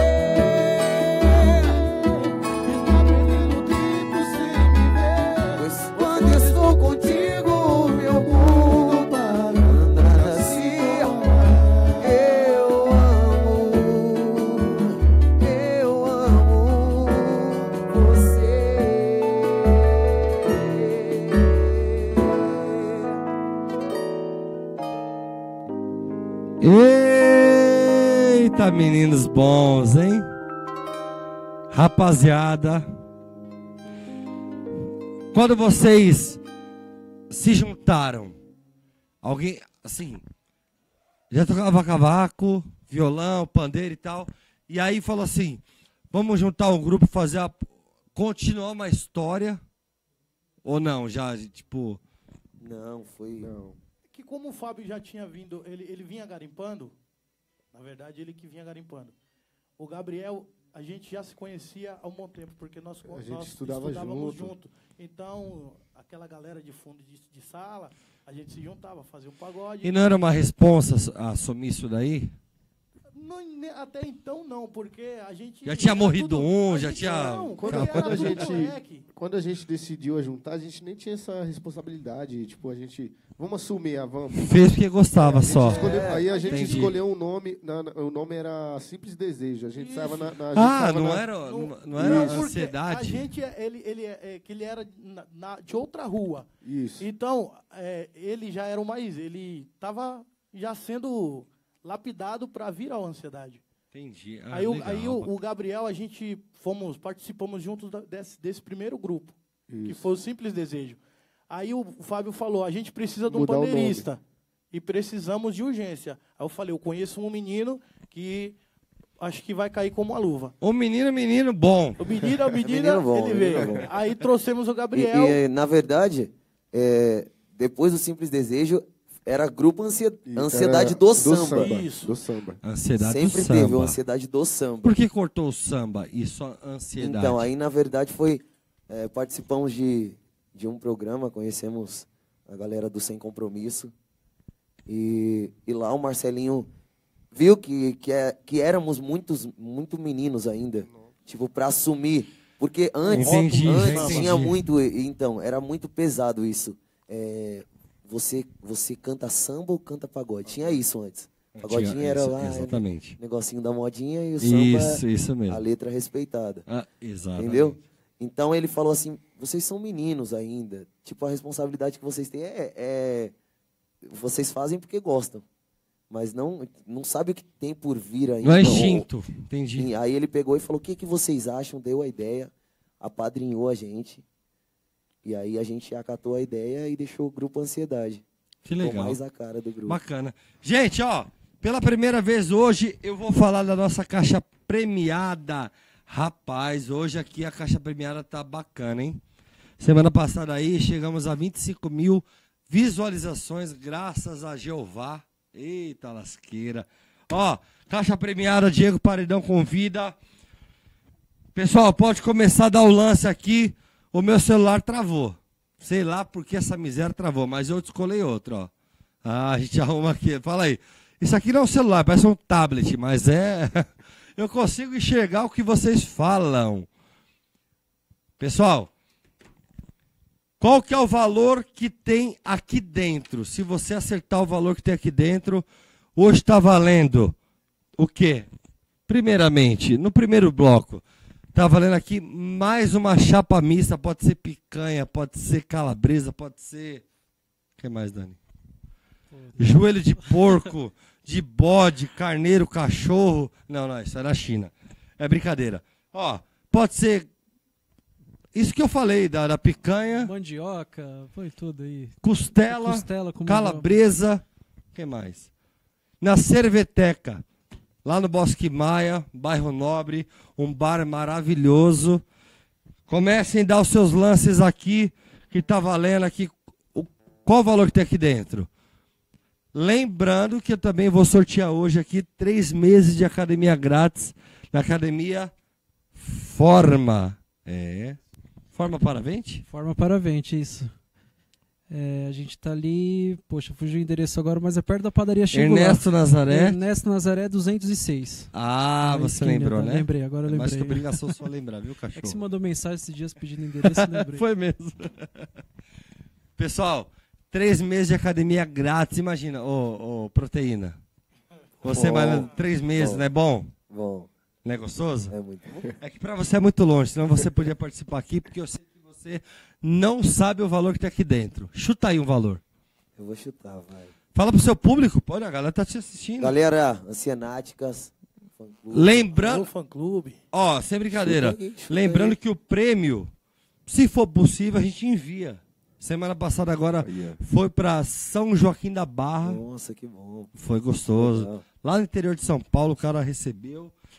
Está perdendo tempo sem me ver. Pois quando estou contigo o meu mundo para. Nada se compara. Eu amo, eu amo você. Eita, meninos bons, hein? Rapaziada, quando vocês se juntaram, alguém, assim, já tocava cavaco, violão, pandeiro e tal, E aí falou assim, vamos juntar um grupo, fazer a, continuar uma história, ou não, já, tipo... Não, foi... Não. Que como o Fábio já tinha vindo, ele, ele vinha garimpando, na verdade, ele que vinha garimpando. O Gabriel, a gente já se conhecia há um bom tempo, porque nós, A gente nós estudava estudávamos junto. junto. Então, aquela galera de fundo de, de sala, a gente se juntava, fazia um pagode. E não era uma responsa assumir isso daí? Não, ne- até então não, porque a gente... Já tinha era morrido tudo- um, a já gente tinha- Não, Quando, porque quando era a tudo gente, moleque. quando a gente decidiu a juntar, a gente nem tinha essa responsabilidade. Tipo, a gente... Vamos assumir, ah, vamos. Fez porque gostava A gente só. escolheu- É, aí a gente entendi. escolheu um nome, na- na- o nome era Simples Desejo. A gente Isso. estava na, na- a gente Ah, tava não na- era, não, Não- não era não, porque ansiedade? A gente, é- ele, ele é, é, que ele era na- na- de outra rua. Isso. Então, é, ele já era o mais... Ele estava já sendo lapidado para vir à ansiedade. Entendi. Ah, aí o, legal. aí o, o Gabriel, a gente fomos, participamos juntos da- desse, desse primeiro grupo, que Isso. foi o Simples Desejo. Aí o, o Fábio falou, a gente precisa de um Mudar o pandeirista e precisamos de urgência. Aí eu falei, eu conheço um menino que acho que vai cair como uma luva. O menino, menino bom. O menino, o menino, menino bom, ele menino veio. bom. Aí trouxemos o E, Gabriel. e, na verdade, é, depois do Simples Desejo, era grupo ansia- E Ansiedade era do, samba. Isso. Do samba. Ansiedade Sempre do teve samba. o Ansiedade do Samba. Por que cortou o samba e só ansiedade? Então, aí na verdade foi. é, participamos de, de um programa, conhecemos a galera do Sem Compromisso. E, e lá o Marcelinho viu que, que, é, que éramos muitos, muito meninos ainda. Tipo, para assumir. Porque antes, Entendi, antes entendi. tinha muito. Então, era muito pesado isso. É, você, você canta samba ou canta pagode? Tinha isso antes. Pagodinho Tinha- era exa- lá, Exatamente. negocinho da modinha e o samba Isso, isso é mesmo. a letra respeitada. Ah, exatamente. Entendeu? Então ele falou assim, vocês são meninos ainda. Tipo, a responsabilidade que vocês têm é, é vocês fazem porque gostam. Mas não, não sabe o que tem por vir ainda. Não é instinto. Entendi. Sim, aí ele pegou e falou, o que, que vocês acham? Deu a ideia, apadrinhou a gente. E aí a gente acatou a ideia e deixou o grupo Ansiedade. Que Ficou legal. mais a cara do grupo. Bacana. Gente, ó, pela primeira vez hoje eu vou falar da nossa caixa premiada. Rapaz, hoje aqui a caixa premiada tá bacana, hein? Semana passada aí chegamos a vinte e cinco mil visualizações, graças a Jeová. Eita lasqueira. Ó, caixa premiada, Diego Paredão convida. Pessoal, pode começar a dar o lance aqui. O meu celular travou. Sei lá por que essa miséria travou, mas eu descolei outro, ó. Ah, a gente arruma aqui. Fala aí. Isso aqui não é um celular, parece um tablet, mas é... Eu consigo enxergar o que vocês falam. Pessoal, qual que é o valor que tem aqui dentro? Se você acertar o valor que tem aqui dentro, hoje está valendo o quê? Primeiramente, no primeiro bloco, está valendo aqui mais uma chapa mista. Pode ser picanha, pode ser calabresa, pode ser... O que mais, Dani? Joelho de porco, de bode, carneiro, cachorro. Não, não, isso é na China. É brincadeira. Ó, pode ser... Isso que eu falei, da, da picanha, Mandioca, põe tudo aí. costela, Costela com calabresa, o que mais? Na Cerveteca, lá no Bosque Maia, bairro Nobre, um bar maravilhoso. Comecem a dar os seus lances aqui, que tá valendo aqui. O, qual o valor que tem aqui dentro? Lembrando que eu também vou sortear hoje aqui três meses de academia grátis na academia Forma. É. Forma Paravente? Forma Paravente, isso. É, a gente tá ali, poxa, fugiu o endereço agora, mas é perto da padaria Chegou Ernesto Nazaré. Ernesto Nazaré duzentos e seis. Ah, Na você esquina, lembrou, tá? né? Lembrei, agora eu É mais lembrei. que obrigação sua lembrar, viu, É que você cachorro? mandou mensagem esses dias pedindo endereço, eu lembrei. Foi mesmo. Pessoal, três meses de academia grátis. Imagina, ô, ô, proteína. Você Bom, vai três meses, bom. não é bom? Bom, Não é gostoso? é muito bom. É que pra você é muito longe, senão você podia participar aqui, porque eu sei que você não sabe o valor que tem aqui dentro. Chuta aí um valor. Eu vou chutar, vai. Fala pro seu público, pode, a galera tá te assistindo. Galera, Ancianáticas, fã-clube. Lembrando, No fã-clube. ó, sem brincadeira, Chuta aí, chuta lembrando aí. que o prêmio, se for possível, a gente envia. Semana passada agora Aí, ó. foi pra São Joaquim da Barra, Nossa, que bom. foi gostoso. Legal. Lá no interior de São Paulo, o cara recebeu.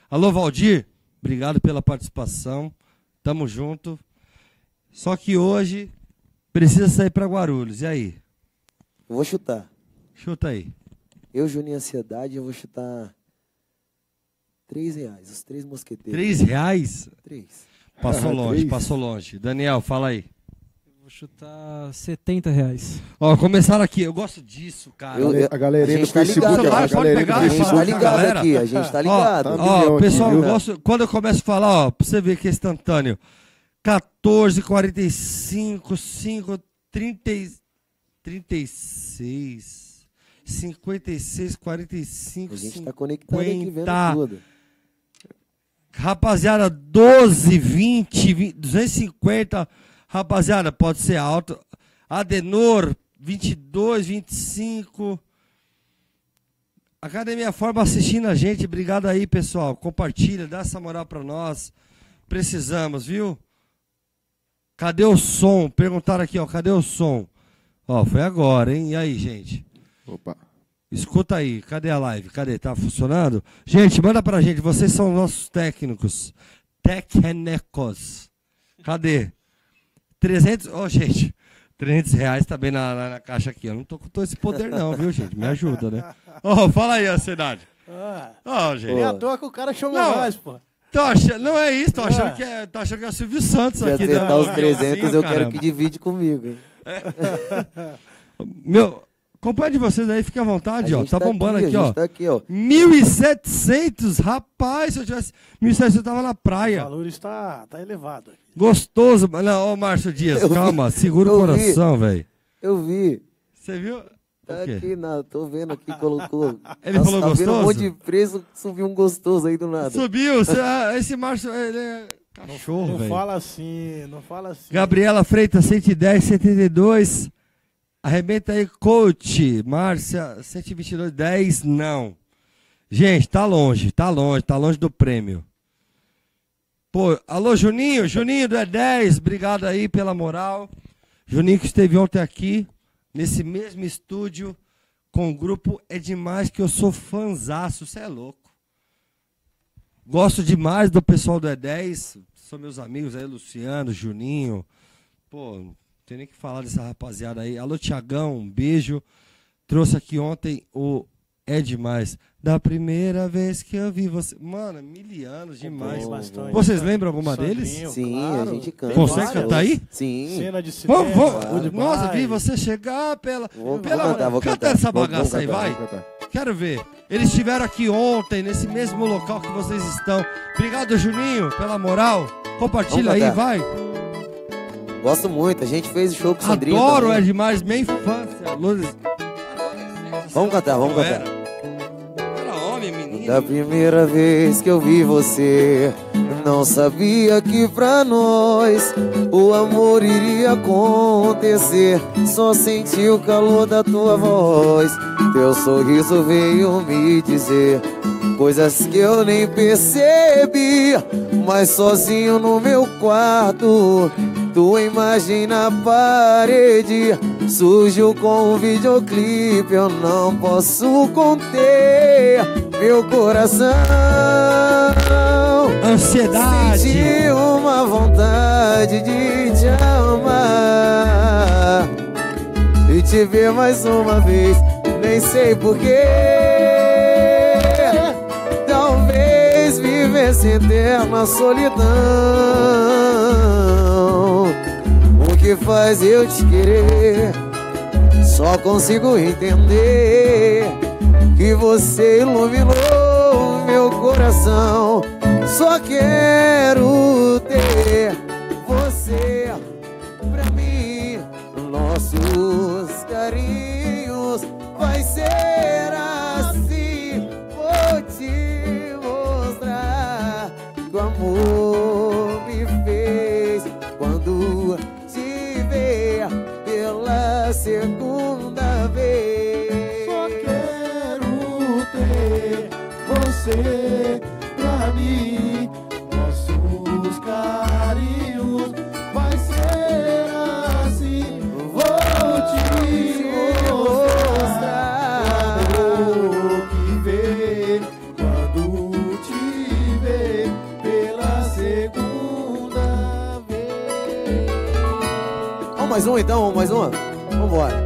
Alô, Valdir, obrigado pela participação. Tamo junto. Só que hoje precisa sair pra Guarulhos. E aí? Eu vou chutar. Chuta aí. Eu, Juninho Ansiedade, eu vou chutar três reais. Os três mosqueteiros. Três reais? Três. Passou Ah, longe, três. passou longe. Daniel, fala aí. Vou chutar setenta reais. Ó, começaram aqui. Eu gosto disso, cara. Eu- eu- A galerinha a do gente tá Facebook, ligado, a pode galerinha pegar, do A gente Fala, tá Facebook. ligado galera. aqui, a gente tá Ó, ligado. tá. Ó, milhão aqui, pessoal, eu viu? gosto, quando eu começo a falar, ó, pra você ver que é instantâneo. quatorze, quarenta e cinco, cinco, trinta, trinta e seis, cinquenta e seis, quarenta e cinco, A gente cinquenta. tá conectado aqui vendo tudo. Rapaziada, doze, vinte, vinte, duzentos e cinquenta. Rapaziada, pode ser alto. Adenor, vinte e dois, vinte e cinco. Academia Forma assistindo a gente. Obrigado aí, pessoal. Compartilha, dá essa moral pra nós. Precisamos, viu? Cadê o som? Perguntaram aqui, ó. Cadê o som? Ó, foi agora, hein? E aí, gente? Opa. Escuta aí, cadê a live? Cadê? Tá funcionando? Gente, manda pra gente, vocês são nossos técnicos. Técnicos. Cadê? trezentos, ó, gente, trezentos reais tá bem na, na, na caixa aqui. Eu não tô com todo esse poder não, viu, gente? Me ajuda, né? Ó, fala aí, ansiedade. Ah, Ó, gente. nem à toa que o cara chamou Não. nós, pô. Tô achando, não é isso, tô achando Ah. que é, tô achando que é o Silvio Santos Se aqui. acertar né? os trezentos, eu Caramba. quero que divide comigo, hein? Meu, acompanha de vocês aí, fica à vontade, A ó. gente Tá bombando aqui, a ó. gente tá aqui, ó. mil e setecentos, rapaz, se eu tivesse mil e setecentos eu tava na O praia. valor está tá elevado. Gostoso. Não, ô Márcio Dias, Eu vi, calma, segura o eu coração, velho. Eu vi. Você viu? Tá O quê? aqui, na, tô vendo aqui, colocou. Ele Nossa, falou tá vendo um gostoso? monte de preço, subiu um gostoso aí do nada. Subiu, cê- ah, esse Márcio, ele é cachorro, Não velho. fala assim, não fala assim. Gabriela Freitas, cento e dez, setenta e dois. Arrebenta aí, coach. Márcia, cento e vinte e dois, dez, não. Gente, tá longe, tá longe, tá longe do prêmio. Pô, alô, Juninho, Juninho do E dez, obrigado aí pela moral. Juninho que esteve ontem aqui, nesse mesmo estúdio, com o grupo É Demais, que eu sou fanzaço, você é louco. Gosto demais do pessoal do E dez, são meus amigos aí, Luciano, Juninho. Pô, não tem nem que falar dessa rapaziada aí. Alô, Tiagão, um beijo. Trouxe aqui ontem o É Demais. Da primeira vez que eu vi você. Mano, mil anos demais. Acompanhei bastante. Vocês lembram alguma Sandrinho, deles? Sim, claro. a gente canta. Tem Você vários. canta aí? Sim. Cena de cinema, Vamos, vamos. goodbye. Nossa, vi você chegar pela. Vou- pela vou cantar, vou canta cantar. essa Vou- bagaça vou aí, cantar, vai. Vou cantar. Quero ver. Eles estiveram aqui ontem, nesse mesmo local que vocês estão. Obrigado, Juninho, pela moral. Compartilha aí, Vamos vai. Gosto muito, a gente fez o show com o Sandrinho. Adoro, também. é demais, minha infância. Luzes. Vamos cantar, vamos Não cantar. Era, era homem, menino. Da primeira vez que eu vi você, não sabia que pra nós o amor iria acontecer. Só senti o calor da tua voz, teu sorriso veio me dizer coisas que eu nem percebi. Mas sozinho no meu quarto, tua imagem na parede surgiu com um videoclipe, eu não posso conter meu coração. Ansiedade. Senti uma vontade de te amar e te ver mais uma vez, nem sei porquê. Talvez vivesse eterna solidão. O que faz eu te querer? Só consigo entender que você iluminou meu coração. Só quero ter você pra mim. Nossos carinhos vai ser assim. Vou te mostrar que o amor me fez quando te ver pela segunda vez. Só quero ter você pra mim. Nossos carinhos vai ser assim. Vou te mostrar o amor que vem quando te mais uma então, vamos mais uma? Vambora.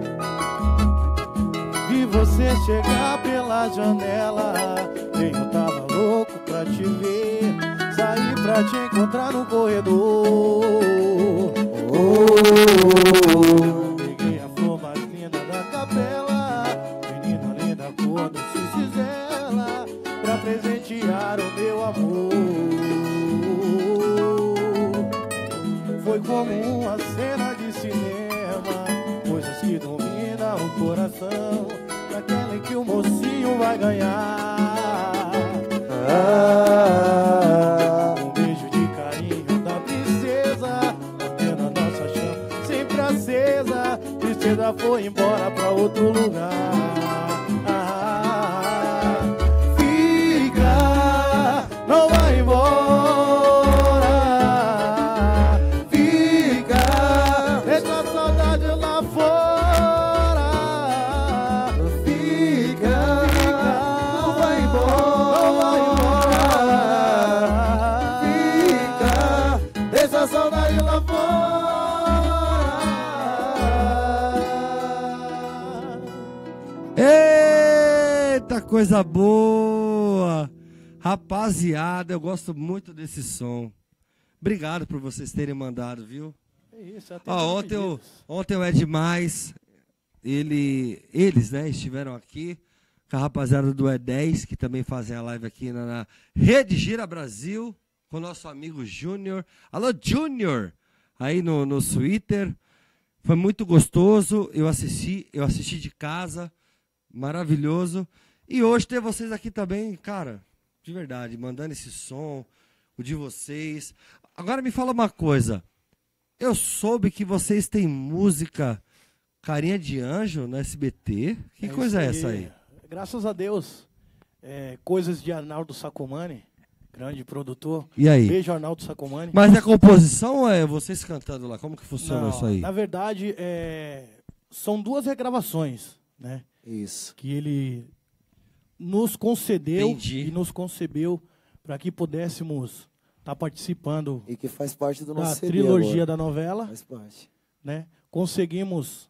Vi você chegar pela janela, nem eu tava louco pra te ver. Saí pra te encontrar no corredor. Oh, peguei a flor mais linda da capela, menina linda cor do cisela, pra presentear o meu amor. Foi como uma cena de cinema, coisas que dominam o coração, naquela em que o mocinho vai ganhar. Ah, um beijo de carinho da princesa, mantendo a nossa chama sempre acesa. Princesa foi embora pra outro lugar. Ah, fica, não vai embora. Fica, deixa a saudade lá fora. Fica, não vai embora. Fica, deixa a saudade lá fora. Eita, coisa boa! Rapaziada, eu gosto muito desse som. Obrigado por vocês terem mandado, viu? É isso, até Ó, ontem, eu, ontem o Ed Mais, ele, eles, né, estiveram aqui com a rapaziada do E dez, que também fazem a live aqui na, na Rede Gira Brasil, com o nosso amigo Júnior. Alô, Júnior! Aí no, no Twitter. Foi muito gostoso, eu assisti, eu assisti de casa, maravilhoso. E hoje ter vocês aqui também, cara, de verdade, mandando esse som, o de vocês. Agora me fala uma coisa, eu soube que vocês têm música Carinha de Anjo no S B T. Que É coisa é isso essa aí? Graças a Deus. É, coisas de Arnaldo Sacomani, grande produtor. E aí? Beijo, Arnaldo Sacomani. Mas é composição ou é vocês cantando lá? Como que funciona Não, isso aí? Na verdade, é, são duas regravações, né? Isso. Que ele nos concedeu Entendi. e nos concebeu para que pudéssemos estar participando E que faz parte do da nosso C D trilogia agora. da novela, Faz parte. né? Conseguimos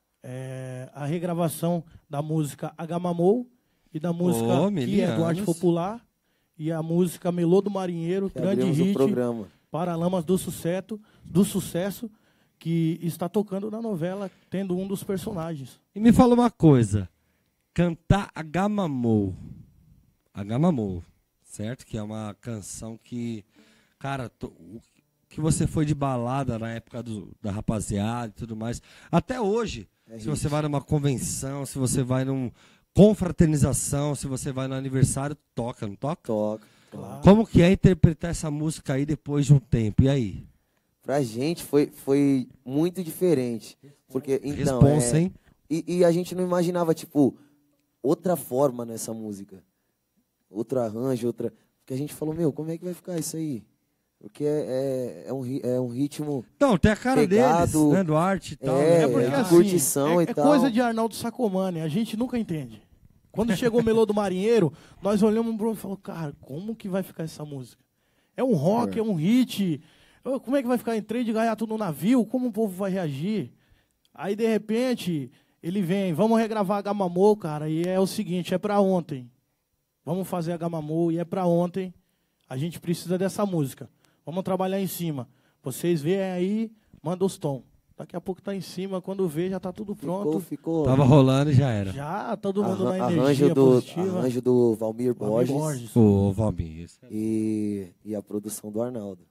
é, a regravação da música Agamamou e da música Oh, Que é Milianos. do Arte Popular e a música Melô do Marinheiro, Que grande abrimos o hit, programa. Paralamas do Sucesso, do Sucesso, que está tocando na novela, tendo um dos personagens. E me fala uma coisa, cantar Agamamou, Agamamou, certo? Que é uma canção que, cara, to, o que você foi de balada na época do, da rapaziada e tudo mais, até hoje, É se hit. você vai numa convenção, se você vai num confraternização, se você vai no aniversário, toca, não toca? Toca. Claro. Como que é interpretar essa música aí depois de um tempo? E aí? Pra gente foi, foi muito diferente. Porque, então, Responsa, é, hein? E, e a gente não imaginava, tipo, outra forma nessa música. Outro arranjo, outra... Porque a gente falou, meu, como é que vai ficar isso aí? Porque é, é, é, um, ri- é um ritmo... Não, tem a cara Pegado. deles, né? Do arte e tal. É, né? É porque de assim, curtição é, e é tal. coisa de Arnaldo Sacomani, a gente nunca entende. Quando chegou o Melô do Marinheiro, nós olhamos pro Bruno e falou, cara, como que vai ficar essa música? É um rock, é, É. um hit. Ô, como é que vai ficar em trem de gaiato no navio? Como o povo vai reagir? Aí, de repente, ele vem, vamos regravar a Gamamou, cara, e é o seguinte, é pra ontem. Vamos fazer a Gamamou e é pra ontem. A gente precisa dessa música. Vamos trabalhar em cima. Vocês veem aí, manda os tons. Daqui a pouco tá em cima, quando vê já tá tudo Ficou, pronto. ficou... Tava rolando e já era. Já, todo mundo na arran- energia arranjo, do, positiva. arranjo do Valmir Valmir Borges, Borges. Ô, Valmir. isso é- E, e a produção do Arnaldo.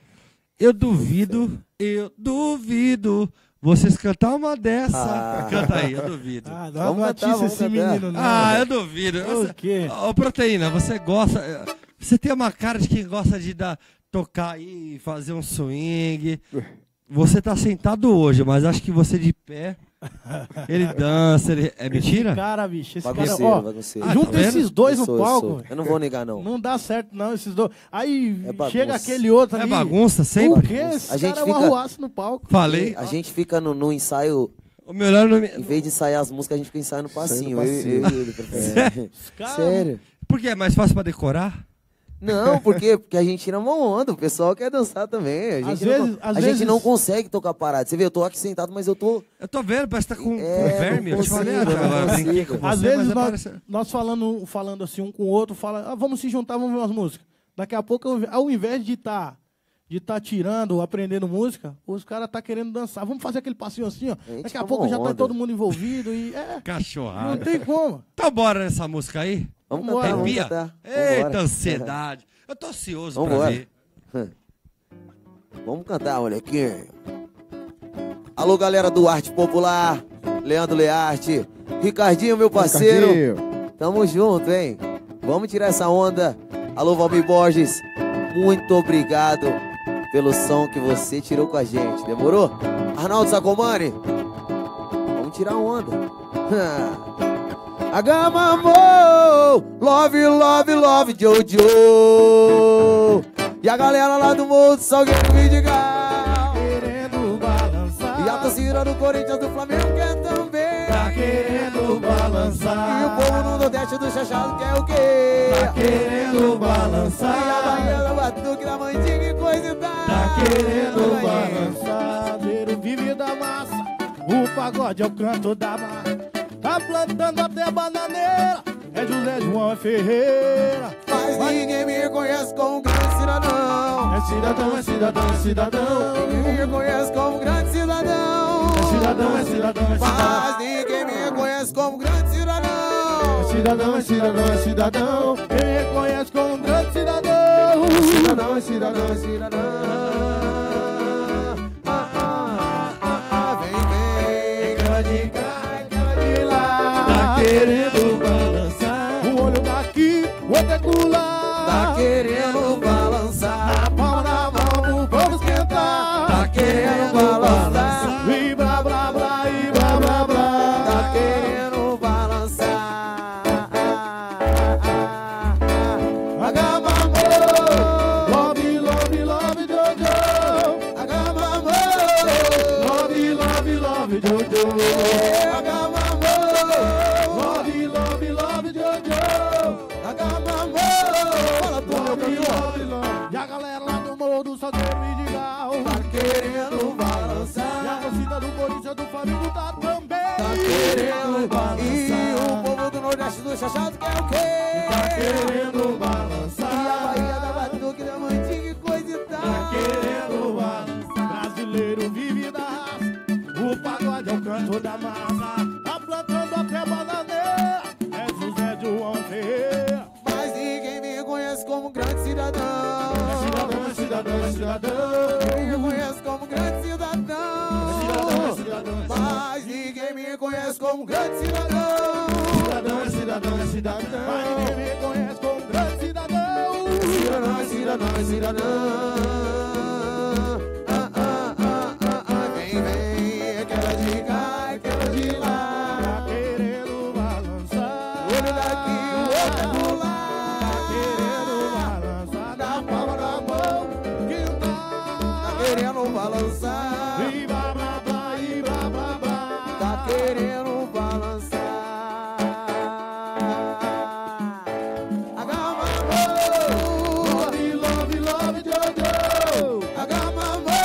Eu duvido, eu duvido vocês cantar uma dessa. Ah. Canta aí, eu duvido. Ah, dá Vamos uma cantar, notícia vamos esse cantar. menino, não. Ah, eu duvido. O quê? Ô, Proteína, você gosta... Você tem uma cara de quem gosta de dar, tocar aí, fazer um swing. Você tá sentado hoje, mas acho que você de pé, ele dança, ele... É mentira? Esse cara, bicho, esse cara, Bagunceiro, ó, bagunceiro. Ah, junta tá vendo? esses dois Eu no sou, eu palco, sou. Eu não vou negar, não. não dá certo não, esses dois. Aí É bagunça. chega aquele outro É ali. bagunça O sempre? quê? Esse A gente cara é um fica- arruaço no palco. Falei. A gente fica no, no ensaio, O melhor nome... em vez de ensaiar as músicas, a gente fica ensaiando passinho. passinho. Eu, eu, eu, ele, Os caras- Sério? Por que é mais fácil pra decorar? Não, por quê? Porque a gente tira uma onda, o pessoal quer dançar também. A gente, Às não, vezes- a às gente vezes- não consegue tocar parado. Você vê, eu tô aqui sentado, mas eu tô... Eu tô vendo, parece que tá com, É, com verme. não Eu te falei, consigo, ah, não agora consigo. brinquei com você, Às vezes mas nós, parece... nós falando, falando assim um com o outro, fala, ah, vamos se juntar, vamos ver umas músicas. Daqui a pouco, ao- ao invés de estar de tá tirando, aprendendo música, os caras tá querendo dançar. Vamos fazer aquele passinho assim, ó. gente Daqui a toma pouco já tá onda. todo mundo envolvido e é, não Cachorrada. tem como. Então bora nessa música aí? Vamos Vambora, cantar, vamos Arrepia? cantar. Eita, Vambora. ansiedade. Eu tô ansioso pra Vambora. ver. Vamos cantar, molequinho. Alô, galera do Arte Popular, Leandro Learte, Ricardinho, meu parceiro. Ricardinho. Tamo junto, hein? Vamos tirar essa onda. Alô, Valmir Borges, muito obrigado pelo som que você tirou com a gente. Demorou? Arnaldo Sacomani, vamos tirar onda. Agamamô, love, love, love, Jojo. E a galera lá do Morro do Salgueiro Vidigal. Querendo balançar. E a torcida do Corinthians, do Flamengo quer também. Tá querendo balançar. E o povo no Nordeste do Chachado quer o quê? Tá querendo E a balançar. Bahia da Batuque, da Mandinga e coisa e tal. Tá querendo balançar. Ver o vive da massa. O pagode é o canto da massa. Tá plantando até bananeira. É José João Ferreira. Mas ninguém me conhece como grande cidadão. É cidadão, é cidadão, é cidadão. Ninguém me conhece como grande cidadão. É cidadão, é cidadão, é cidadão. Mas ninguém me conhece como grande cidadão. É cidadão, é cidadão, é cidadão. Quem reconhece como um grande cidadão. Cidadão, é cidadão, é cidadão. Ah, ah, ah, ah, vem, vem. Aquela de cá, aquela de lá. Tá querendo balançar. Um olho daqui, o outro é colar. Tá querendo balançar. Na palma da mão, vamos esquentar. Tá querendo balançar. E blá blá blá, e blá blá blá. Tá querendo balançar. Agamamô, love, love, love, Jojo. Agamamô, Love, love, love, Jojo. agamamô, Love, love, love, Jojo. agamamô. Fala tu, meu Love, cantor. love, love. E a galera lá do Morro do Salgueiro Vidigal. Tá querendo E a balançar. torcida do Corinthians do Flamengo tá também. Tá querendo balançar. E o povo do Nordeste do Chachado quer o quê? Tá querendo E a balançar. Bahia da Batuque, da Mandinga e coisa e tal. Tá querendo balançar. Brasileiro vive da raça. O pagode é o canto da massa. Tá plantando até bananeira. É José João Ferreira. Mas ninguém me conhece como grande cidadão. É cidadão, é cidadão, é cidadão. Ninguém me conhece como grande cidadão. Cidadão, é cidadão, é Mas ninguém me conhece como grande cidadão. Cidadão, é cidadão, é cidadão. Mas ninguém me conhece como grande cidadão. Cidadão, é cidadão, é cidadão. Ah, ah, ah, ah, ah. Vem, vem, aquela de cá, aquela de lá. Tá querendo balançar. Olho daqui, o outro é do lá. Tá querendo balançar. Na palma da mão. Que Tá tá. querendo balançar. E blá blá blá, e blá blá blá. Tá querendo balançar. Agamamô, Love, love, love, Jojo. agamamô,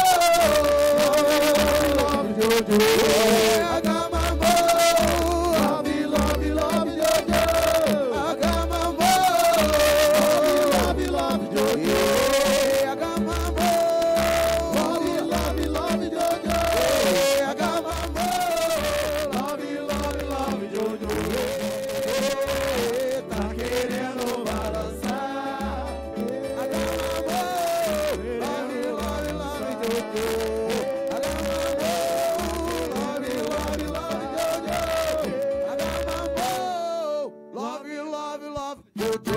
Love, Jojo. agamamô, Love, love, love, Jojo. agamamô, Love, love, Jojo. agamamô, Love, love, love, Jojo. agamamô, Love, love, love, Jojo. Tá querendo balançar. agamamô, love, love, love, Jojo. Agamamô, love, love, love, Jojo. Agamamô, love, love, love, Jojo.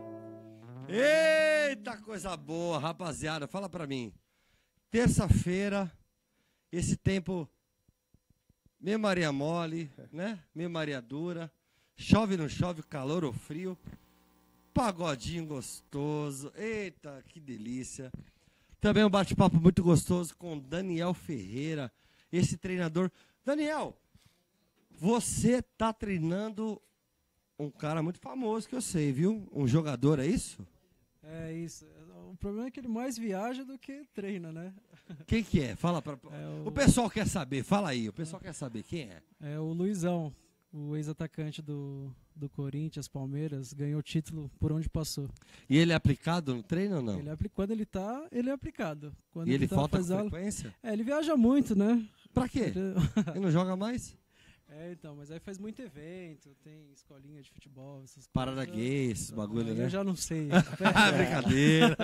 Eita, coisa boa, rapaziada. Fala pra mim. Terça-feira, esse tempo meio Maria mole, né? Meio Maria dura. Chove, não chove, calor ou frio. Pagodinho gostoso. Eita, que delícia. Também um bate-papo muito gostoso com Daniel Ferreira, esse treinador. Daniel, você tá treinando um cara muito famoso que eu sei, viu? Um jogador, é isso? É isso. O problema é que ele mais viaja do que treina, né? Quem que é? Fala pra... É o... o pessoal quer saber, fala aí, o pessoal quer saber quem é. É o Luizão, o ex-atacante do, do Corinthians, Palmeiras, ganhou o título por onde passou. E ele é aplicado no treino ou não? Ele é, apli- quando ele tá, ele é aplicado. Quando E ele tá falta com fazendo- frequência? É, ele viaja muito, né? Pra quê? Ele- Ele não joga mais? É, então, mas aí faz muito evento, tem escolinha de futebol, essas Parada coisas. gay, esses bagulho, Aí né? Eu já não sei. Ah, brincadeira.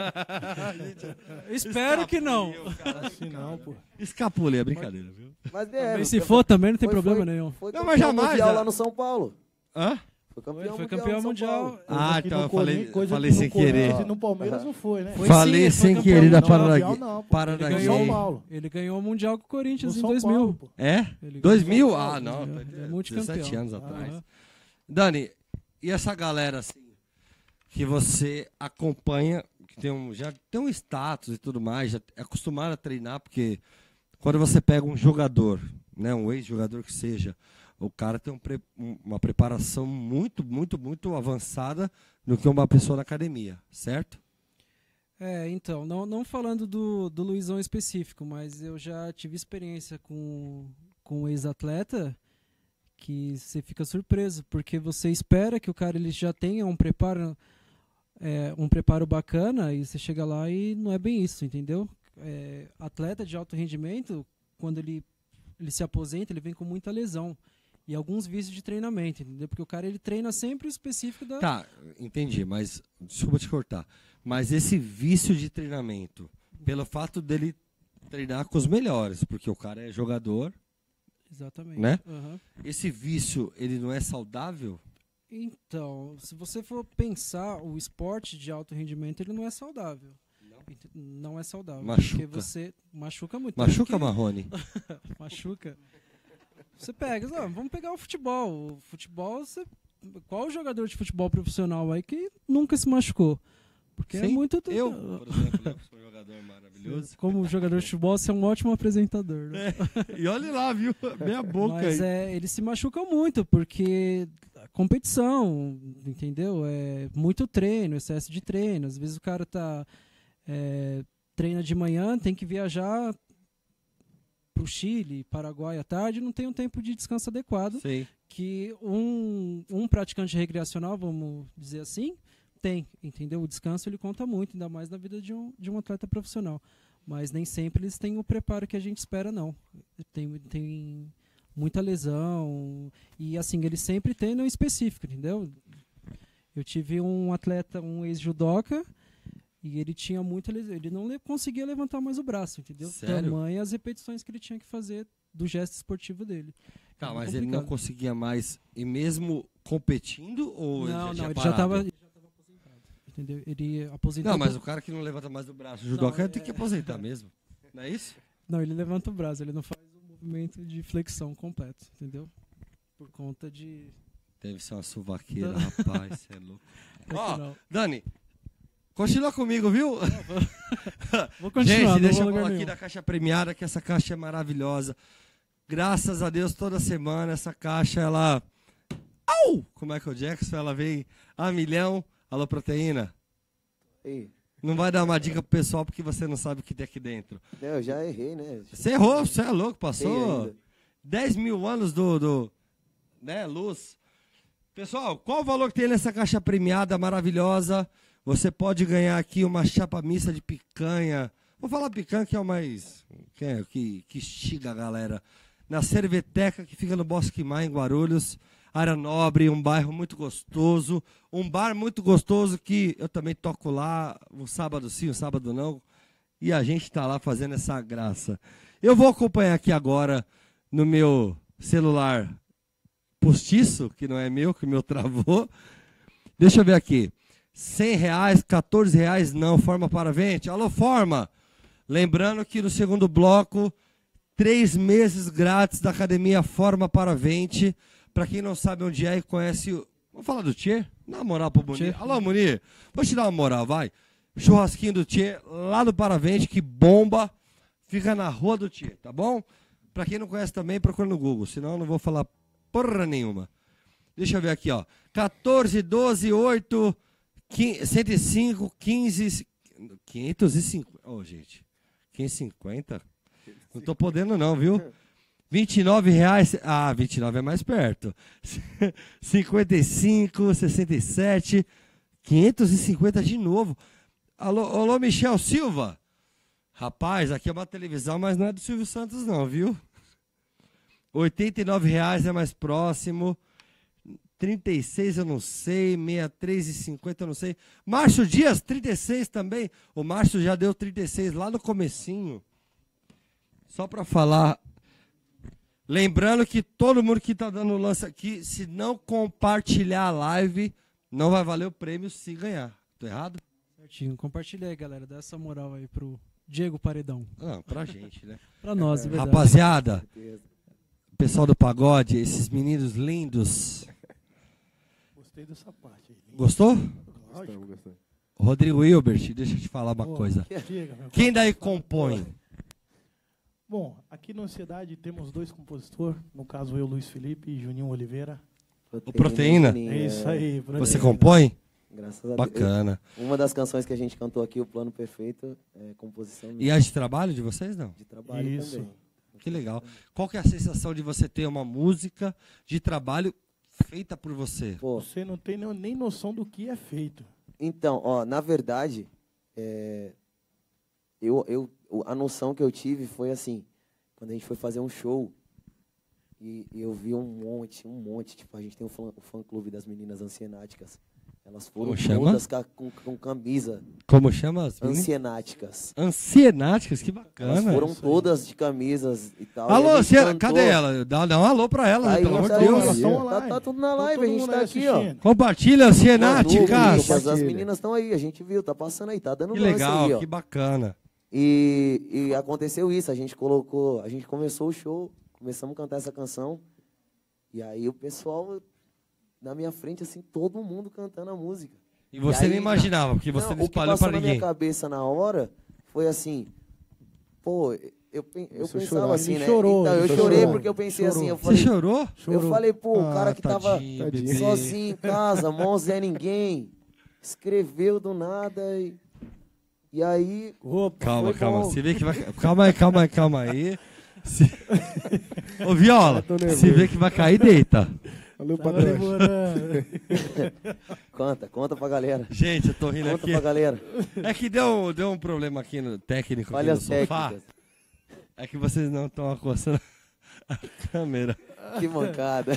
Eu espero que não. Assim não, pô. Escapulei, é brincadeira, viu? Mas, é, Mas se for também não tem foi- problema foi- nenhum. Foi Não, campeão mas jamais, mundial né? lá no São Paulo. Hã? Foi Foi, campeão foi mundial campeão no São mundial. Paulo. Ah, Coisa que então no eu falei- Corinthians- coisa falei que sem no Corinthians querer. E no Palmeiras não foi, né? Foi Falei sim, ele sem foi querer da campeão parada mundial, gay. não, pô. Parada Ele No gay. São ganhou, Paulo. ele ganhou o Mundial com o No Corinthians em São dois Paulo, mil. pô. É? Ele dois ganhou mil? o São Paulo, Ah, não. ele é- ele é multicampeão. dezessete anos Aham. atrás. Dani, e essa galera assim, que você acompanha, que tem um, já tem um status e tudo mais, já é acostumado a treinar, porque quando você pega um jogador, né, um ex-jogador que seja, o cara tem um pre- um- uma preparação muito, muito, muito avançada do que uma pessoa na academia, certo? É, então, não, não falando do, do Luizão específico, mas eu já tive experiência com, com um ex-atleta que você fica surpreso, porque você espera que o cara ele já tenha um preparo, é, um preparo bacana e você chega lá e não é bem isso, entendeu? É, atleta de alto rendimento, quando ele, ele se aposenta, ele vem com muita lesão e alguns vícios de treinamento, entendeu? Porque o cara ele treina sempre o específico da... Tá, entendi, mas desculpa te cortar. Mas esse vício de treinamento, pelo fato dele treinar com os melhores, porque o cara é jogador, Exatamente. né? Aham. Esse vício, ele não é saudável? Então, se você for pensar, o esporte de alto rendimento ele não é saudável. Ent- Não é saudável. Machuca. Porque você machuca muito. Machuca, Tanto Marrone? que- Machuca. Você pega, não, vamos pegar o futebol. O futebol, você, qual jogador de futebol profissional aí que nunca se machucou? Porque é Sim, muito. eu, por exemplo, eu sou um jogador maravilhoso. Como jogador de futebol, você é um ótimo apresentador. Né? E olha lá, viu? Meia boca Mas aí. é, eles se machucam muito, porque a competição, entendeu? É muito treino, excesso de treino. Às vezes o cara tá é, treina de manhã, tem que viajar pro Chile, Paraguai à tarde, não tem um tempo de descanso adequado, Sei. que um, um praticante recreacional, vamos dizer assim, tem, entendeu? O descanso ele conta muito, ainda mais na vida de um, de um atleta profissional. Mas nem sempre eles têm o preparo que a gente espera, não. Tem, tem muita lesão. E assim, eles sempre têm no específico, entendeu? Eu tive um atleta, um ex-judoca, e ele tinha muita lesão. Ele não le- conseguia levantar mais o braço, entendeu? Sério? Tamanho as repetições que ele tinha que fazer do gesto esportivo dele. Tá, É mas complicado. ele não conseguia mais, e mesmo competindo, ou ele já Não, tinha não, ele já parado? estava aposentado. Entendeu? Ele aposentou. Não, mas por- o cara que não levanta mais o braço, o judoca, Não, tem é- que aposentar mesmo. Não é isso? Não, ele levanta o braço, ele não faz o movimento de flexão completo, entendeu? Por conta de. Deve ser uma suvaqueira, rapaz, você é louco. É que Ó, não. Dani, continua comigo, viu? Vou continuar, Gente, não deixa vou eu lugar falar aqui nenhum. da caixa premiada, que essa caixa é maravilhosa. Graças a Deus, toda semana essa caixa, ela... Au! Como é que o Jackson, ela vem a milhão. Alô, proteína. Ei, Não vai dar uma dica pro pessoal, porque você não sabe o que tem aqui dentro. né, eu já errei, né? Você errou, você é louco, Errei passou ainda. dez mil anos do, do né, luz. Pessoal, qual o valor que tem nessa caixa premiada maravilhosa? Você pode ganhar aqui uma chapa mista de picanha. Vou falar picanha, que é o mais... Que, é, que, que estiga a galera. Na Cerveteca, que fica no Bosque Mar, em Guarulhos. Área nobre, um bairro muito gostoso. Um bar muito gostoso que eu também toco lá. Um sábado sim, um sábado não. E a gente está lá fazendo essa graça. Eu vou acompanhar aqui agora no meu celular postiço, que não é meu, que o meu travou. Deixa eu ver aqui. cem reais, quatorze reais não, Forma para Vente. Alô, Forma! Lembrando que no segundo bloco, três meses grátis da Academia Forma para Vente. Para quem não sabe onde é e conhece o... Vamos falar do Tchê? Dá uma moral pro Munir. Tchê. Alô, Munir. Vou te dar uma moral, vai. Churrasquinho do Tchê, lá no Paravente, que bomba. Fica na rua do Tchê, tá bom? Para quem não conhece também, procura no Google. Senão eu não vou falar porra nenhuma. Deixa eu ver aqui, ó. quatorze, doze, oito, cento e cinco, quinze, quinhentos e cinquenta. Ô, gente, quinhentos e cinquenta? Não tô podendo não, viu? vinte e nove reais. Ah, vinte e nove é mais perto. cinquenta e cinco, sessenta e sete, quinhentos e cinquenta de novo. Alô, alô, Michel Silva. Rapaz, aqui é uma televisão, mas não é do Silvio Santos não, viu? oitenta e nove reais é mais próximo. trinta e seis eu não sei, sessenta e três e cinquenta eu não sei. Márcio Dias, trinta e seis também. O Márcio já deu trinta e seis lá no comecinho. Só para falar. Lembrando que todo mundo que está dando lance aqui, se não compartilhar a live, não vai valer o prêmio se ganhar. Tô errado? Certinho. Compartilha aí, galera. Dá essa moral aí pro Diego Paredão. Não, pra gente, né? Pra nós, de verdade. Rapaziada, pessoal do pagode, esses meninos lindos. Gostei dessa parte aí. Gostou? Gostamos, gostamos. Rodrigo Hilbert, deixa eu te falar uma Pô, coisa. chega, meu Quem daí compõe? Bom, aqui na Ansiedade temos dois compositores, no caso eu, Luiz Felipe e Juninho Oliveira. O Proteína? É isso aí. Proteína. Você compõe? Graças a Deus. Bacana. Uma das canções que a gente cantou aqui, o Plano Perfeito, é composição E as de trabalho de vocês, não? de trabalho Isso. também. Que legal. Qual que é a sensação de você ter uma música de trabalho feita por você? Pô, Você não tem nem- nem noção do que é feito. então, ó, na verdade, é, eu, eu, o- a noção que eu tive foi assim, quando a gente foi fazer um show, e, e eu vi um monte, um monte, tipo, a gente tem o fã, o fã-clube das meninas ancienáticas. Elas foram Como chama? todas ca- com, com camisa Como chama as meninas? ancienáticas. Ancienáticas, que Elas bacana. foram todas de camisas e tal. Alô, e a gente Anciena, cantou. cadê ela? Dá, dá um alô pra ela, Aí, pelo amor de tá, Deus. elas estão tá, online. tá tudo na Tá live, todo a gente mundo tá aí aqui, ó. assistindo. Compartilha, Nas Ancienáticas. dúvidas, As Compartilha. meninas estão aí, a gente viu, tá passando aí, tá dando Que lance legal, aí, ó. que bacana. E, e aconteceu isso, a gente colocou, a gente começou o show, começamos a cantar essa canção, e aí o pessoal na minha frente, assim, todo mundo cantando a música. E você E aí, nem imaginava, porque você não, o que espalhou passou pra na ninguém. minha cabeça na hora foi assim, pô, eu, pen- eu Você pensava chorou. assim, Ele né? chorou, então, eu ele chorei chorou. porque eu pensei Chorou. assim, eu Você falei, chorou? eu Chorou. falei, pô, o cara Ah, que tava tadinho, tadinho. bebê. sozinho em casa, mó Zé Ninguém, escreveu do nada e, e aí... Opa, Calma, Foi calma. bom. Você vê que vai. Calma aí, calma aí, calma aí. Se... Ô, Viola, tô nervoso. se vê que vai cair, deita. Alô, tá patrão. demorando. Conta, conta pra galera. Gente, eu tô rindo Conta aqui. pra galera. É que deu, deu um problema aqui no técnico aqui Falhas no sofá. técnicas. É que vocês não estão acossando a câmera. Que mancada.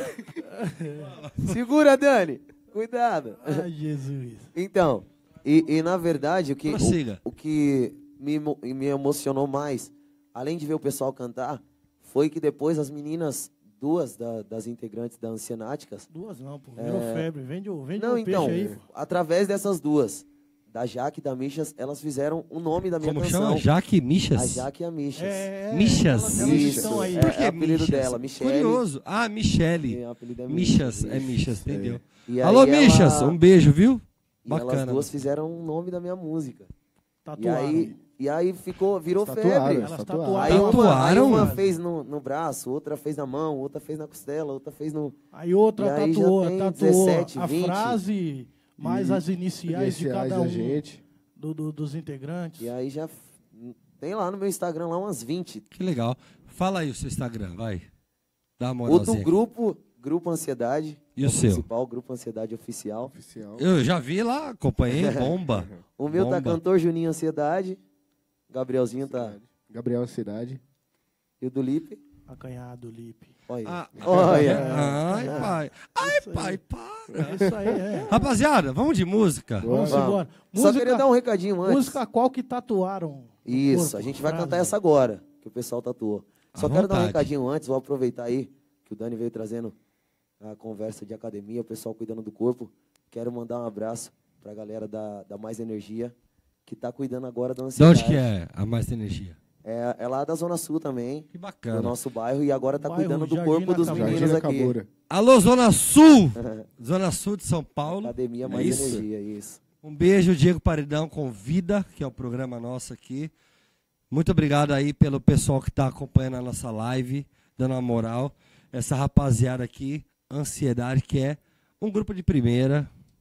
Segura, Dani. Cuidado. Ai, Jesus. Então, e, e na verdade, o que, Prossiga. o, o que me, emo- me emocionou mais, além de ver o pessoal cantar, foi que depois as meninas, duas da- das integrantes da Ancienáticas, Duas não, pô. Virou febre. Vende o, vende não, o então, peixe aí, pô. através dessas duas, da Jaque e da Michas, elas fizeram o nome da minha Como canção. chama? Jaque Michas? A Jaque e a Michas. É, Michas. Elas, elas Isso, estão aí. é. Por que o apelido Michas? dela, Michele. Curioso. Ah, E Michele. o apelido é Michas, é Isso. Michas, entendeu? E aí Alô, ela- Michas, um beijo, viu? E elas Bacana. duas fizeram o nome da minha música. E Tatuaram. aí, e aí ficou, virou Tatuaram, febre. Elas tatuaram. tatuaram. Aí uma, aí Tatuaram, uma mano? fez no, no braço, outra fez na mão, outra fez na costela, outra fez no... Aí outra E aí já tatuou, tem tatuou dezessete, a vinte. frase mais E as iniciais de Iniciais cada da um gente. do- do- dos integrantes. E aí já... f- Tem lá no meu Instagram lá umas vinte. Que legal. Fala aí o seu Instagram, vai. Dá uma O do moralzinha. grupo, Grupo Ansiedade. E o é seu? Principal, Grupo Ansiedade Oficial. Oficial. Eu já vi lá, acompanhei, bomba. O meu tá Bomba. Cantor Juninho Ansiedade. Gabrielzinho tá... Gabriel Cidade. E o do Lipe. Acanhado, Lipe. Olha. Ah, Olha. Ai, pai. Ai, Isso aí. pai, para. Isso aí, é. Rapaziada, vamos de música? Vamos Vamos. embora. Só queria dar um recadinho antes. música qual que tatuaram? no Isso, corpo? a gente vai Frase. cantar essa agora, que o pessoal tatuou. Só À quero dar um vontade. recadinho antes, vou aproveitar aí, que o Dani veio trazendo a conversa de academia, o pessoal cuidando do corpo. Quero mandar um abraço pra galera da, da Mais Energia, que tá cuidando agora da De ansiedade. onde que é a Mais Energia? É, é lá da Zona Sul também, Que do bacana. nosso bairro, e agora tá Bairro cuidando do Jardim corpo dos Nakamura. meninos Jardim aqui. Nakamura. Alô, Zona Sul! Zona Sul de São Paulo. Academia É Mais isso? Energia, isso. Um beijo, Diego Paredão Convida, que é o programa nosso aqui. Muito obrigado aí pelo pessoal que está acompanhando a nossa live, dando uma moral. Essa rapaziada aqui, Ansiedade, que é um grupo de primeira.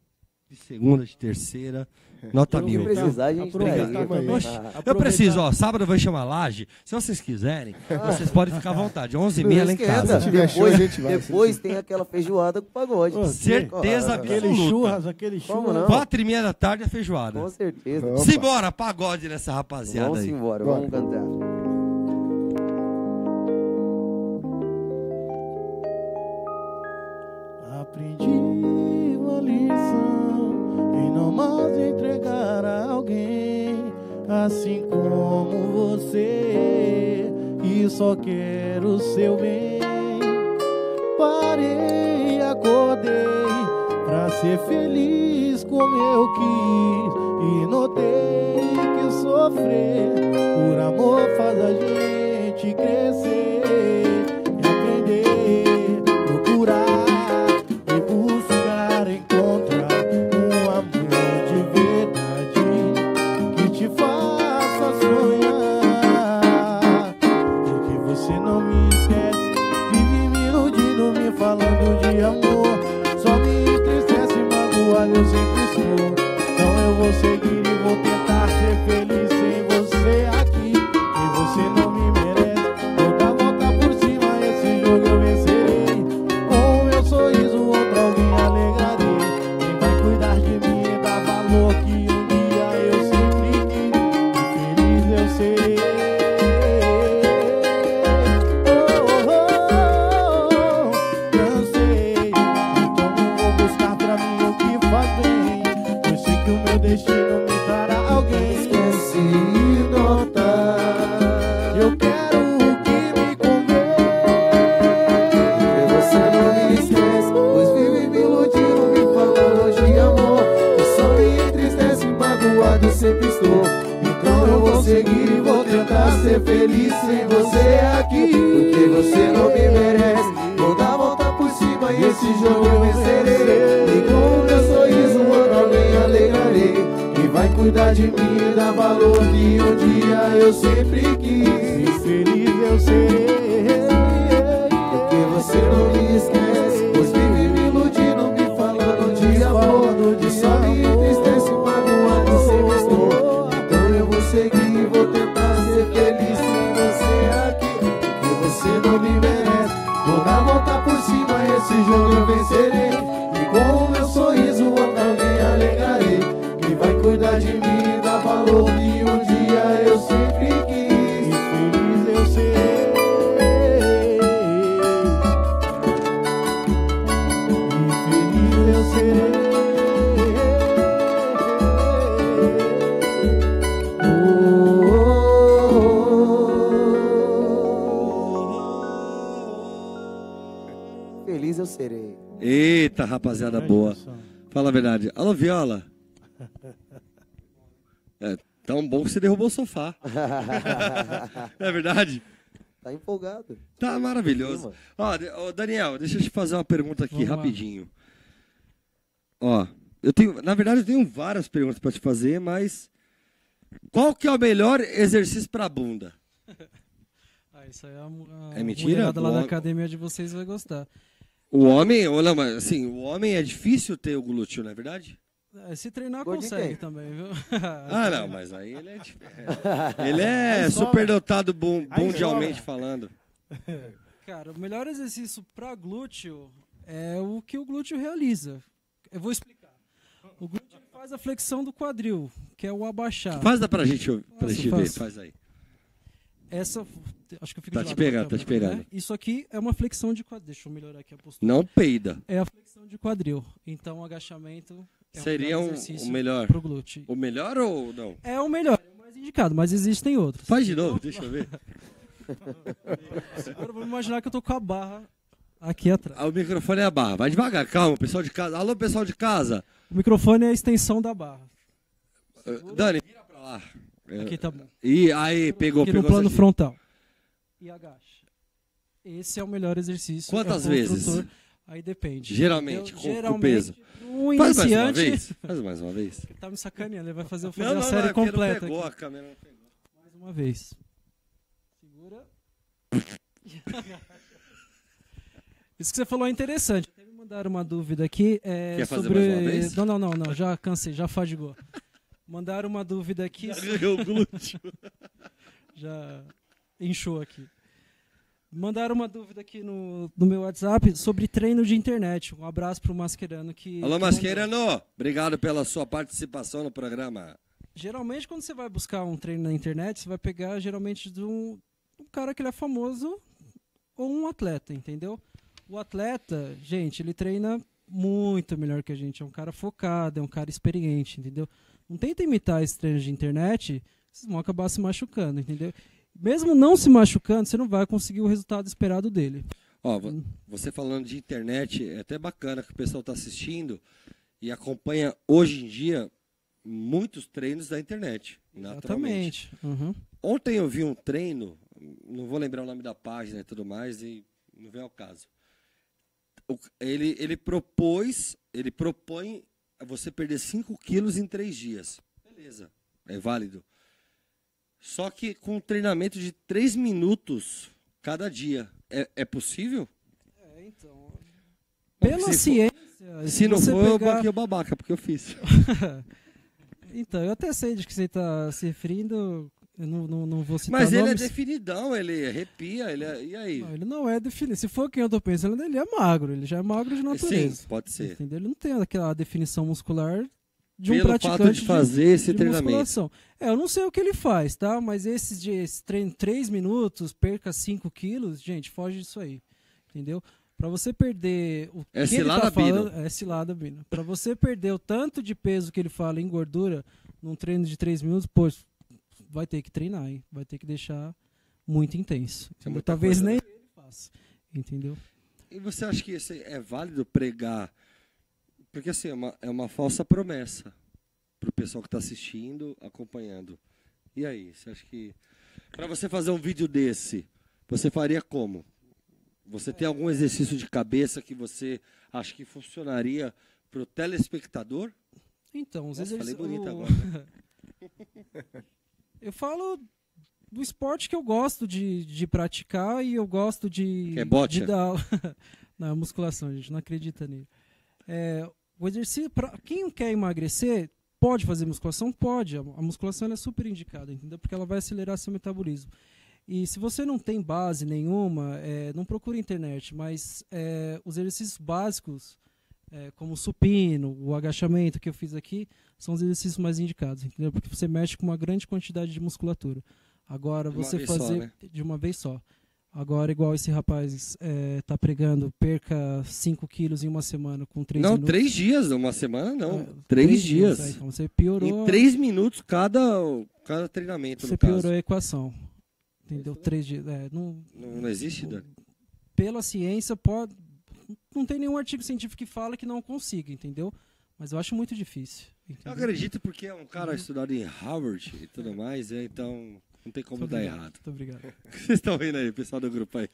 de segunda, de terceira. Nota mil. Se precisar, a gente Aproveita, tá aí. também. Oxe, Ah, eu preciso, ó, sábado vai chamar laje. Se vocês quiserem, vocês podem ficar à vontade. onze e meia lá em Esquenta. casa. Se tiver show, a Depois, gente vai, depois tem aquela feijoada com pagode. Ô, Certeza Aquele absoluta. churras, aquele Como churras. não? Quatro e meia da tarde é feijoada. Com certeza. Opa. Simbora, pagode nessa rapaziada Vamos aí. embora, Bora. vamos cantar. Aprendi uma lição em não mais entregar a alguém, assim como você, e só quero o seu bem. Parei, acordei pra ser feliz como eu quis, e notei que sofrer por amor faz a gente crescer e aprender, procurar e buscar encontrar um amor de verdade que te faça sonhar. Porque você não me esquece, vive me iludindo, me falando de amor. Só me entristece, magoado eu sempre sou. Então eu vou seguir e vou tentar ser feliz sem você aqui. E você não me merece, vou dar a volta por cima, esse jogo eu vencerei. Com o meu sorriso outro alguém alegrarei. Quem vai cuidar de mim e dar valor que um dia eu sempre quis, e feliz eu serei. Oh, oh, oh, cansei, então eu vou buscar pra mim o que faz bem. Eu sei que o meu destino me dará alguém. Esqueci de notar. Eu quero o que me convém. Porque você não me esquece, pois vive me iludindo, me falando de amor. E só me entristece, magoado eu sempre estou. Então eu vou seguir e vou tentar ser feliz sem você aqui. Porque você não me merece, vou dar a volta por cima e esse jogo eu vencerei. E com o meu sorriso outro alguém alegrarei. Quem vai cuidar de mim e dar valor que um dia eu sempre quis. E feliz eu serei. Porque você não me esquece, pois vive me iludindo, me falando de amor. E só me entristece, magoado sempre estou. Então eu vou seguir e vou tentar ser feliz sem você aqui. Porque você não me merece, vou dar a volta por cima, esse jogo eu vencerei. E com o meu sorriso outro alguém alegrarei. Quem vai cuidar de mim e dar valor que um dia eu sempre quis. E feliz eu serei. E feliz eu serei. Oh, oh, oh. Feliz eu serei. Eita, rapaziada boa. Fala a verdade. Alô, Viola. É tão bom que você derrubou o sofá. Não é verdade? Tá empolgado. Tá maravilhoso. Ó, de- ó, Daniel, deixa eu te fazer uma pergunta aqui, Vamos lá. rapidinho. Ó, eu tenho, na verdade, eu tenho várias perguntas pra te fazer, mas qual que é o melhor exercício pra bunda? Ah, isso aí a, a É mentira? mulherada lá O da homem- academia de vocês vai gostar. O homem, ou não, mas assim, o homem é difícil ter o glúteo, não é verdade? É, se treinar, Gordinho consegue tem. também, viu? Ah, não, mas aí ele é diferente. Ele é Aí sobra. superdotado bun- Aí mundialmente sobra. falando. Cara, o melhor exercício para glúteo é o que o glúteo realiza. Eu vou explicar. O glúteo ele faz a flexão do quadril, que é o abaixar. Faz dá pra gente, pra Faço, gente ver, faço. faz aí. Essa, acho que eu fico Tá de te lado pegando, pra tá te câmera, pegando. né? Isso aqui é uma flexão de quadril. Deixa eu melhorar aqui a postura. Não peida. É a flexão de quadril. Então, o agachamento é Seria o um- melhor exercício o melhor. pro glúteo. O melhor ou não? É o melhor, é o mais indicado, mas existem outros. Faz de novo, deixa eu ver. Agora vamos imaginar que eu tô com a barra aqui atrás. Ah, o microfone é a barra. Vai devagar, calma, pessoal de casa. Alô, pessoal de casa. O microfone é a extensão da barra. Uh, Dani, vira pra lá. Aqui tá bom. E aí, pegou, Aqui pegou. no plano certinho. frontal. E agacha. Esse é o melhor exercício. Quantas é o vezes? construtor. Aí depende. Geralmente, Entendeu? com- com Geralmente, peso. um Faz mais uma iniciante... vez. Faz mais uma vez. Ele tá me sacaneando, ele vai fazer eu fazer Não, a não, série não, é porque não completa pegou, aqui. a câmera não pegou. Mais uma vez. Segura. Isso que você falou é interessante. Até me mandaram uma dúvida aqui. É, Quer fazer sobre... mais uma vez? Não, não, não, não. Já cansei, já fadigou. Mandaram uma dúvida aqui. Já ganhou o glúteo. Já inchou aqui. Mandaram uma dúvida aqui no, no meu WhatsApp sobre treino de internet. Um abraço pro Mascherano. Que, Alô, que Mascherano. Obrigado pela sua participação no programa. Geralmente, quando você vai buscar um treino na internet, você vai pegar geralmente de um, um cara que ele é famoso ou um atleta, entendeu? O atleta, gente, ele treina muito melhor que a gente. É um cara focado, é um cara experiente, entendeu? Não tenta imitar esse treino de internet, vocês vão acabar se machucando, entendeu? Mesmo não se machucando, você não vai conseguir o resultado esperado dele. Ó, você falando de internet, é até bacana que o pessoal está assistindo e acompanha hoje em dia muitos treinos da internet, naturalmente. Exatamente. Uhum. Ontem eu vi um treino, não vou lembrar o nome da página e tudo mais, e não vem ao caso. Ele, ele propôs, ele propõe você perder cinco quilos em três dias. Beleza, é válido. Só que com um treinamento de três minutos cada dia. É, é possível? É, então. Pela se ciência. For, se não for, pegar... eu banquei o babaca, porque eu fiz. Então, eu até sei de que você está se referindo. Eu não, não, não vou citar Mas ele nomes. é definidão, ele arrepia, ele é... e aí? Não, ele não é definido. Se for quem eu tô pensando, ele é magro. Ele já é magro de natureza. Sim, pode ser. Entendeu? Ele não tem aquela definição muscular de um Pelo praticante fato de fazer de, esse de treinamento. musculação. É, eu não sei o que ele faz, tá? Mas esses de esse treino três minutos, perca cinco quilos, gente, foge disso aí. Entendeu? Pra você perder o é que ele Bino. tá falando... É cilada, Bino. Pra você perder o tanto de peso que ele fala em gordura num treino de três minutos, pô, vai ter que treinar, hein? Vai ter que deixar muito intenso. É Talvez coisa, nem né? ele faça. Entendeu? E você acha que isso é válido pregar? Porque assim, é uma, é uma falsa promessa para o pessoal que está assistindo, acompanhando. E aí, você acha que... Para você fazer um vídeo desse, você faria como? Você tem algum exercício de cabeça que você acha que funcionaria para o telespectador? Então, os Nossa, exercícios... falei bonito o... agora. Né? Eu falo do esporte que eu gosto de, de praticar e eu gosto de, que é bote? de dar... Não, musculação, a gente não acredita nele. É, o exercício, para quem quer emagrecer, pode fazer musculação? Pode. A musculação ela é super indicada, entendeu? Porque ela vai acelerar seu metabolismo. E se você não tem base nenhuma, é, não procure internet, mas é, os exercícios básicos, é, como o supino, o agachamento que eu fiz aqui, são os exercícios mais indicados, entendeu? Porque você mexe com uma grande quantidade de musculatura. Agora, De uma você vez fazer só, né? de uma vez só. Agora, igual esse rapaz está é, pregando, perca cinco quilos em uma semana com três não, minutos. Não, três dias, uma semana não. É, três, três dias. dias. É, então você piorou. Em três minutos cada, cada treinamento, Você no piorou caso. a equação. Entendeu? Três dias. É, não, não, não existe, Dani? Pela ciência, pode, não tem nenhum artigo científico que fala que não consiga, entendeu? Mas eu acho muito difícil. Entendeu? Eu acredito porque é um cara uhum. estudado em Harvard e tudo mais, é, então não tem como muito dar obrigado, errado. Muito obrigado. Vocês estão vendo aí, pessoal do grupo aí.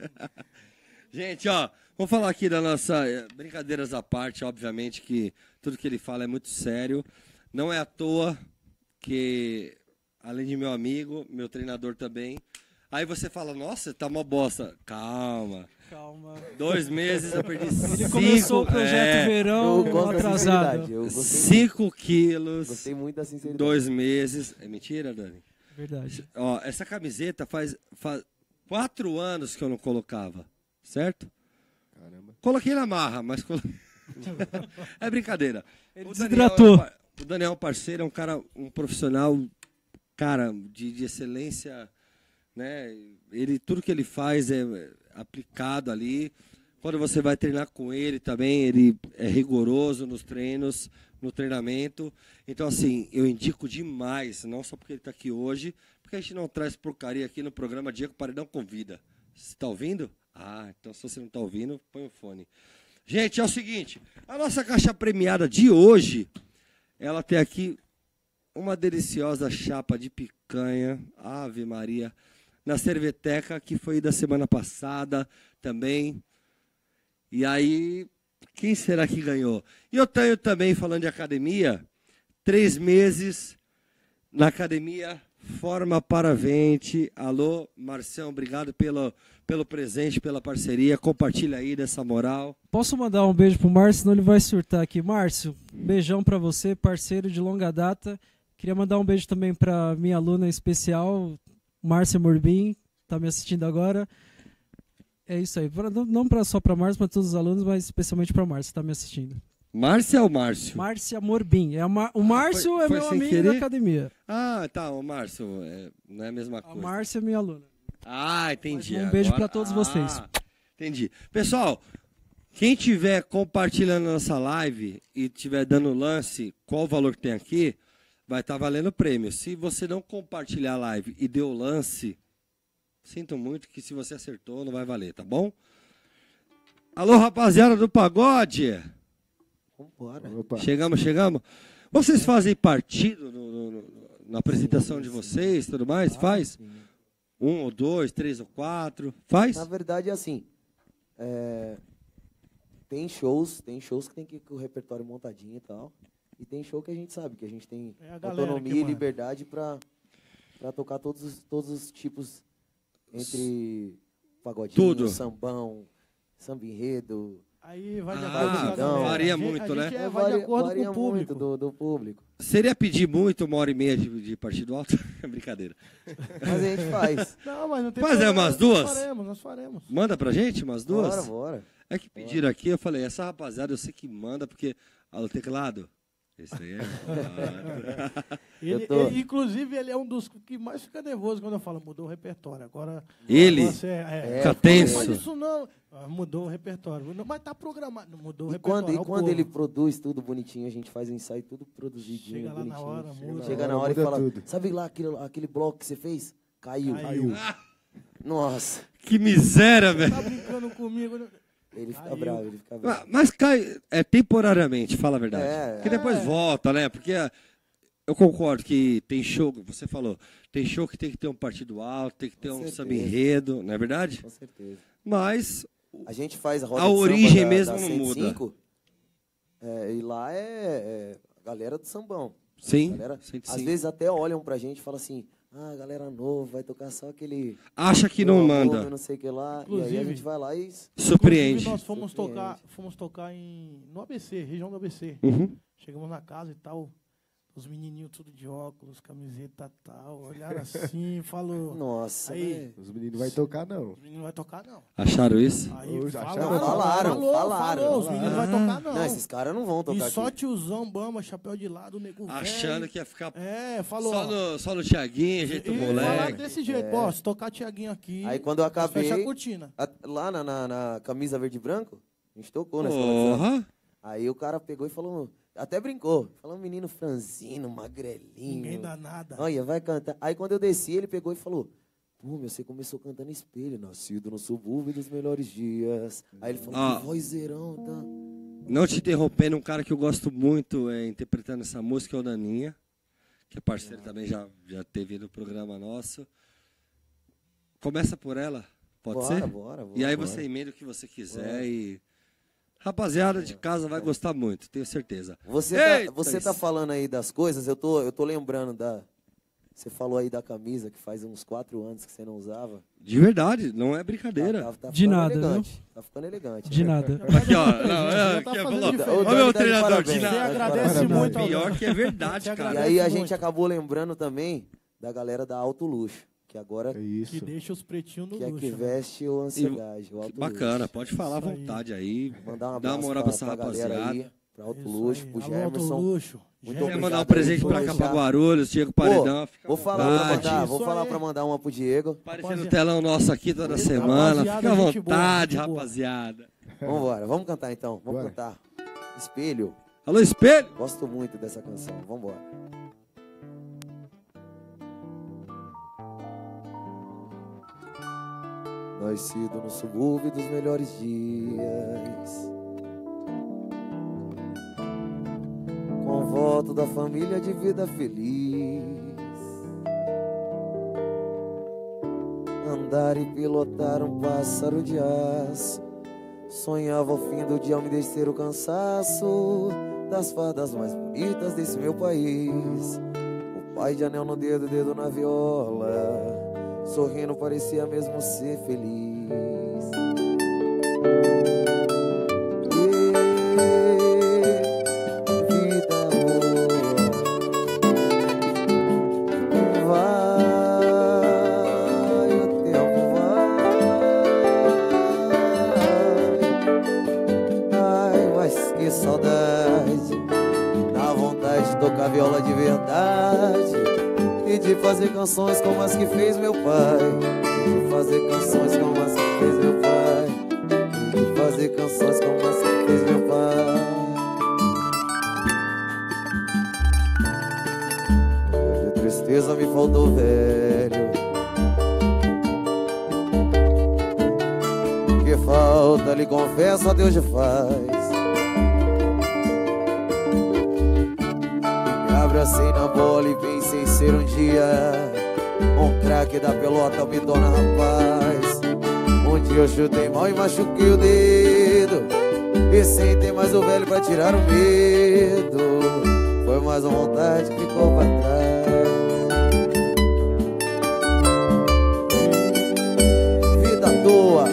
Gente, ó, vamos falar aqui da nossa... Brincadeiras à parte, obviamente que tudo que ele fala é muito sério. Não é à toa que, além de meu amigo, meu treinador também... Aí você fala, nossa, tá uma bosta. Calma. Calma. Dois meses eu perdi Ele cinco... começou o projeto é, verão eu gosto da atrasado. sinceridade, eu gostei Cinco muito. quilos. Gostei muito da sinceridade. Dois meses. É mentira, Dani? Verdade. Ó, essa camiseta faz, faz quatro anos que eu não colocava, certo? Caramba. Coloquei na marra, mas... Colo... é brincadeira. Ele o desidratou. Daniel, é, o Daniel é um parceiro, é um cara, um profissional, cara, de, de excelência... Né? Ele, tudo que ele faz é aplicado ali. Quando você vai treinar com ele também, ele é rigoroso nos treinos, no treinamento. Então, assim, eu indico demais, não só porque ele está aqui hoje, porque a gente não traz porcaria aqui no programa Diego Paredão Convida. Você está ouvindo? Ah, então se você não está ouvindo, põe o fone. Gente, é o seguinte, a nossa caixa premiada de hoje, ela tem aqui uma deliciosa chapa de picanha, Ave Maria, na Cerveteca, que foi da semana passada também. E aí, quem será que ganhou? E eu tenho também, falando de academia, três meses na academia Forma Paravente. Alô, Marcião, obrigado pelo, pelo presente, pela parceria. Compartilha aí dessa moral. Posso mandar um beijo pro Márcio, senão ele vai surtar aqui. Márcio, beijão pra você, parceiro de longa data. Queria mandar um beijo também pra minha aluna especial, Márcia Morbim, tá me assistindo agora. É isso aí. Pra, não não pra, só pra Márcia, pra todos os alunos, mas especialmente pra Márcia, tá me assistindo. Márcia ou Márcio? Márcia Morbim. É uma, o Márcio Ah, foi- é foi meu sem amigo querer? da academia. Ah, tá, o Márcio. É, não é a mesma A coisa. Márcia é minha aluna. Ah, entendi. Um beijo Agora- pra todos ah, vocês. Entendi. Pessoal, quem tiver compartilhando nossa live e tiver dando lance, qual o valor que tem aqui, vai estar valendo prêmio. Se você não compartilhar a live e deu lance, sinto muito que se você acertou não vai valer, tá bom? Alô, rapaziada do pagode. Vambora. Opa. Chegamos, chegamos. Vocês fazem partido no- no- no- na apresentação de vocês, tudo mais? Faz? Um ou dois, três ou quatro? Faz? Na verdade é assim, é, tem shows, tem shows que tem que ir com o repertório montadinho e tal, e tem show que a gente sabe que a gente tem É a galera que autonomia e manda. liberdade pra, pra tocar todos os, todos os tipos, entre pagodinho, Tudo. sambão, samba enredo. Aí vai de Ah, acordo com a não, galera. varia A gente- muito, a gente né? É, vai de varia acordo varia com o público. muito do, do público, Seria pedir muito uma hora e meia de, de partido alto? Brincadeira. mas a gente faz. Não, mas não tem Mas é problema, umas duas? Nós faremos, nós faremos. Manda pra gente umas duas? Bora, bora. É que pediram aqui, eu falei, essa rapaziada eu sei que manda, porque... Alô, teclado? Esse aí é... Ah. Ele, tô- ele- inclusive, ele é um dos que mais fica nervoso quando eu falo, mudou o repertório. Agora. Ele? Você é, é, Fica não tenso. faz isso não. Ah, mudou o repertório. Não, mas tá programado. Não mudou o E repertório. quando, e é o quando povo. ele produz tudo bonitinho, a gente faz o ensaio tudo produzidinho, Chega lá na bonitinho. hora, Chega, muda. Chega Na na hora hora e muda fala, tudo. sabe lá aquele, aquele bloco que você fez? Caiu. Caiu. Nossa, Que miséria, velho. Tá brincando comigo. né? ele fica Caiu. bravo, ele fica Ah, bravo. Mas cai, é temporariamente, fala a verdade. É. Porque depois É. volta, né? Porque ah, eu concordo que tem show, você falou, tem show que tem que ter um partido alto, tem que ter Com um certeza. samba enredo, não é verdade? Com certeza. Mas A gente faz a roda A de samba origem da, mesmo da não cento e muda. cinco, é, e lá é, é a galera do sambão. sim, Galera, cento e às cinco. vezes até olham pra gente e falam assim, ah, galera nova, vai tocar só aquele... Acha que não meu amor, manda. Não sei o que lá. E aí a Inclusive- gente vai lá e... Surpreende. Inclusive, nós fomos Surpreende. tocar, fomos tocar em, no A B C, região do A B C. Uhum. Chegamos na casa e tal, os menininhos tudo de óculos, camiseta e tal, olharam assim, falou, Nossa, Aí. né? Os meninos não vai tocar, não. os meninos não vai tocar não. Acharam isso? Aí Ô, já falaram, acharam? Falaram, falou, falaram. falou, os meninos não vai tocar não. Não, esses caras não vão tocar E só aqui. tiozão, bamba, chapéu de lado, nego Achando velho. que ia ficar É, falou. só no, só no Tiaguinho, jeito e falaram moleque. desse jeito, pô, se tocar Tiaguinho aqui, Aí quando eu acabei- fecha a cortina. A- Lá na, na, na camisa verde e branco, a gente tocou na escola de samba. Porra. Aí o cara pegou e falou, até brincou, falou, menino franzino, magrelinho. Ninguém dá nada. Olha, vai cantar. Aí quando eu desci, ele pegou e falou, pô, meu, você começou cantando espelho, nascido no subúrbio dos melhores dias. Aí ele falou, Ah. que vozeirão, tá? Não te interrompendo, um cara que eu gosto muito é, interpretando essa música é o Daninha, que é parceiro também, já, já teve no programa nosso. Começa por ela, pode Bora, ser? bora, bora. E aí bora. você emenda o que você quiser e... Rapaziada de casa vai gostar muito, tenho certeza. Você, tá, Eita, você tá isso. falando aí das coisas, eu tô, eu tô lembrando da... Você falou aí da camisa, que faz uns quatro anos que você não usava. De verdade, não é brincadeira. Tá, tá, tá De ficando nada, elegante. Tá ficando elegante. De nada. Aqui, ó. Não, Já é, tá aqui, fazendo falou. diferença. Ó, meu Ô, Dani, treinador, parabéns. de Você nada. agradece Parabéns. muito ao Pior que é verdade, Você cara. E agradece aí a muito. gente acabou lembrando também da galera da Alto Luxo, que agora É Que isso. deixa os pretinhos no que é luxo. que né? veste o ansiedade, o Que Alto bacana, Luxo. pode falar à Isso aí. vontade aí. Mandar um Dá uma abraço moral pra essa galera rapaziada. aí, pra Alto Isso Luxo, aí. pro Alô, Alto Gemerson. Luxo. Muito Quer obrigado mandar um aí presente por pra cá deixar. pra Guarulhos, Diego Pô, Paredão. Fica vou à falar pra vontade. mandar, vou Isso falar aí. pra mandar uma pro Diego. Aparecendo no Rapaziada. telão nosso aqui toda semana. Rapaziada, Fica à gente boa, vontade, gente boa. rapaziada. Vambora, vamos cantar então, vamos Bora. cantar. Espelho, Alô, espelho! gosto muito dessa canção, vambora. Nascido no subúrbio dos melhores dias, com o voto da família de vida feliz, andar e pilotar um pássaro de aço, sonhava ao fim do dia umedecer o cansaço das fadas mais bonitas desse meu país. O pai de anel no dedo, dedo na viola. Sorrindo parecia mesmo ser feliz. Tocar viola de verdade e de fazer canções como as que fez meu pai, e de fazer canções como as que fez meu pai, e de fazer canções como as que fez meu pai. De tristeza me faltou velho, que falta lhe confesso a Deus de faz. Abracei na bola e vem sem ser um dia um craque da pelota me torna rapaz. Um dia eu chutei mal e machuquei o dedo, e sem ter mais o velho pra tirar o medo. Foi mais uma vontade que ficou pra trás. Vida à toa,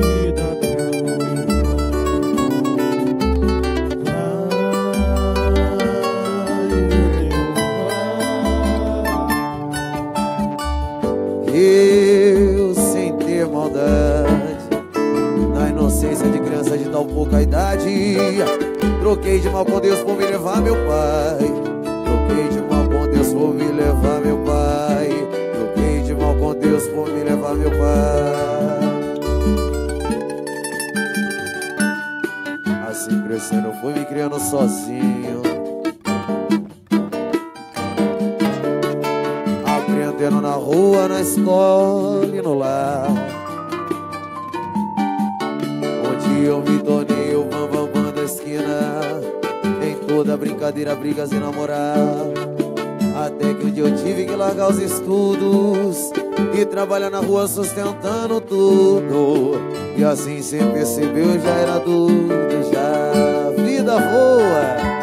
eu sem ter maldade, na inocência de criança de tão pouca idade, troquei de mal com Deus por me levar meu pai. Troquei de mal com Deus por me levar meu pai. Troquei de mal com Deus por me levar meu pai. Assim crescendo eu fui me criando sozinho, aprendendo na rua, na escola e no lar. Onde eu me tornei o bam bam bam da esquina, em toda brincadeira, brigas e namorar. Até que um dia eu tive que largar os estudos e trabalhar na rua sustentando tudo. E assim sem perceber eu já era adulto, já vida voa.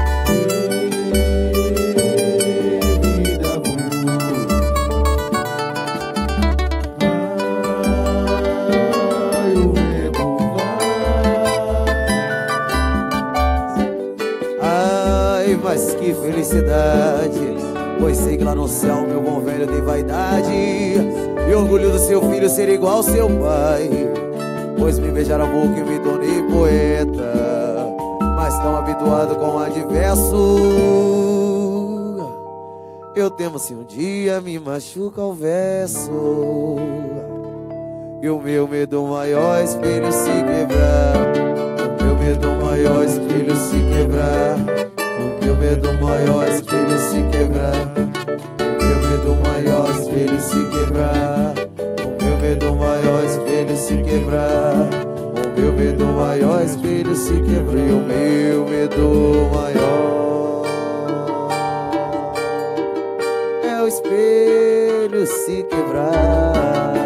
Mas que felicidade, pois sei que lá no céu meu bom velho tem vaidade e orgulho do seu filho ser igual ao seu pai. Pois me beijaram a boca e me tornei poeta, mas tão habituado com o adverso. Eu temo se um dia me machuca o verso e o meu medo maior espelho se quebrar. O meu medo maior espelho se quebrar. Meu medo maior espelho se quebrar. Meu medo maior espelho se quebrar. Meu medo maior espelho se quebrar. O meu medo maior espelho se quebrar. E o meu medo maior é o espelho se quebrar.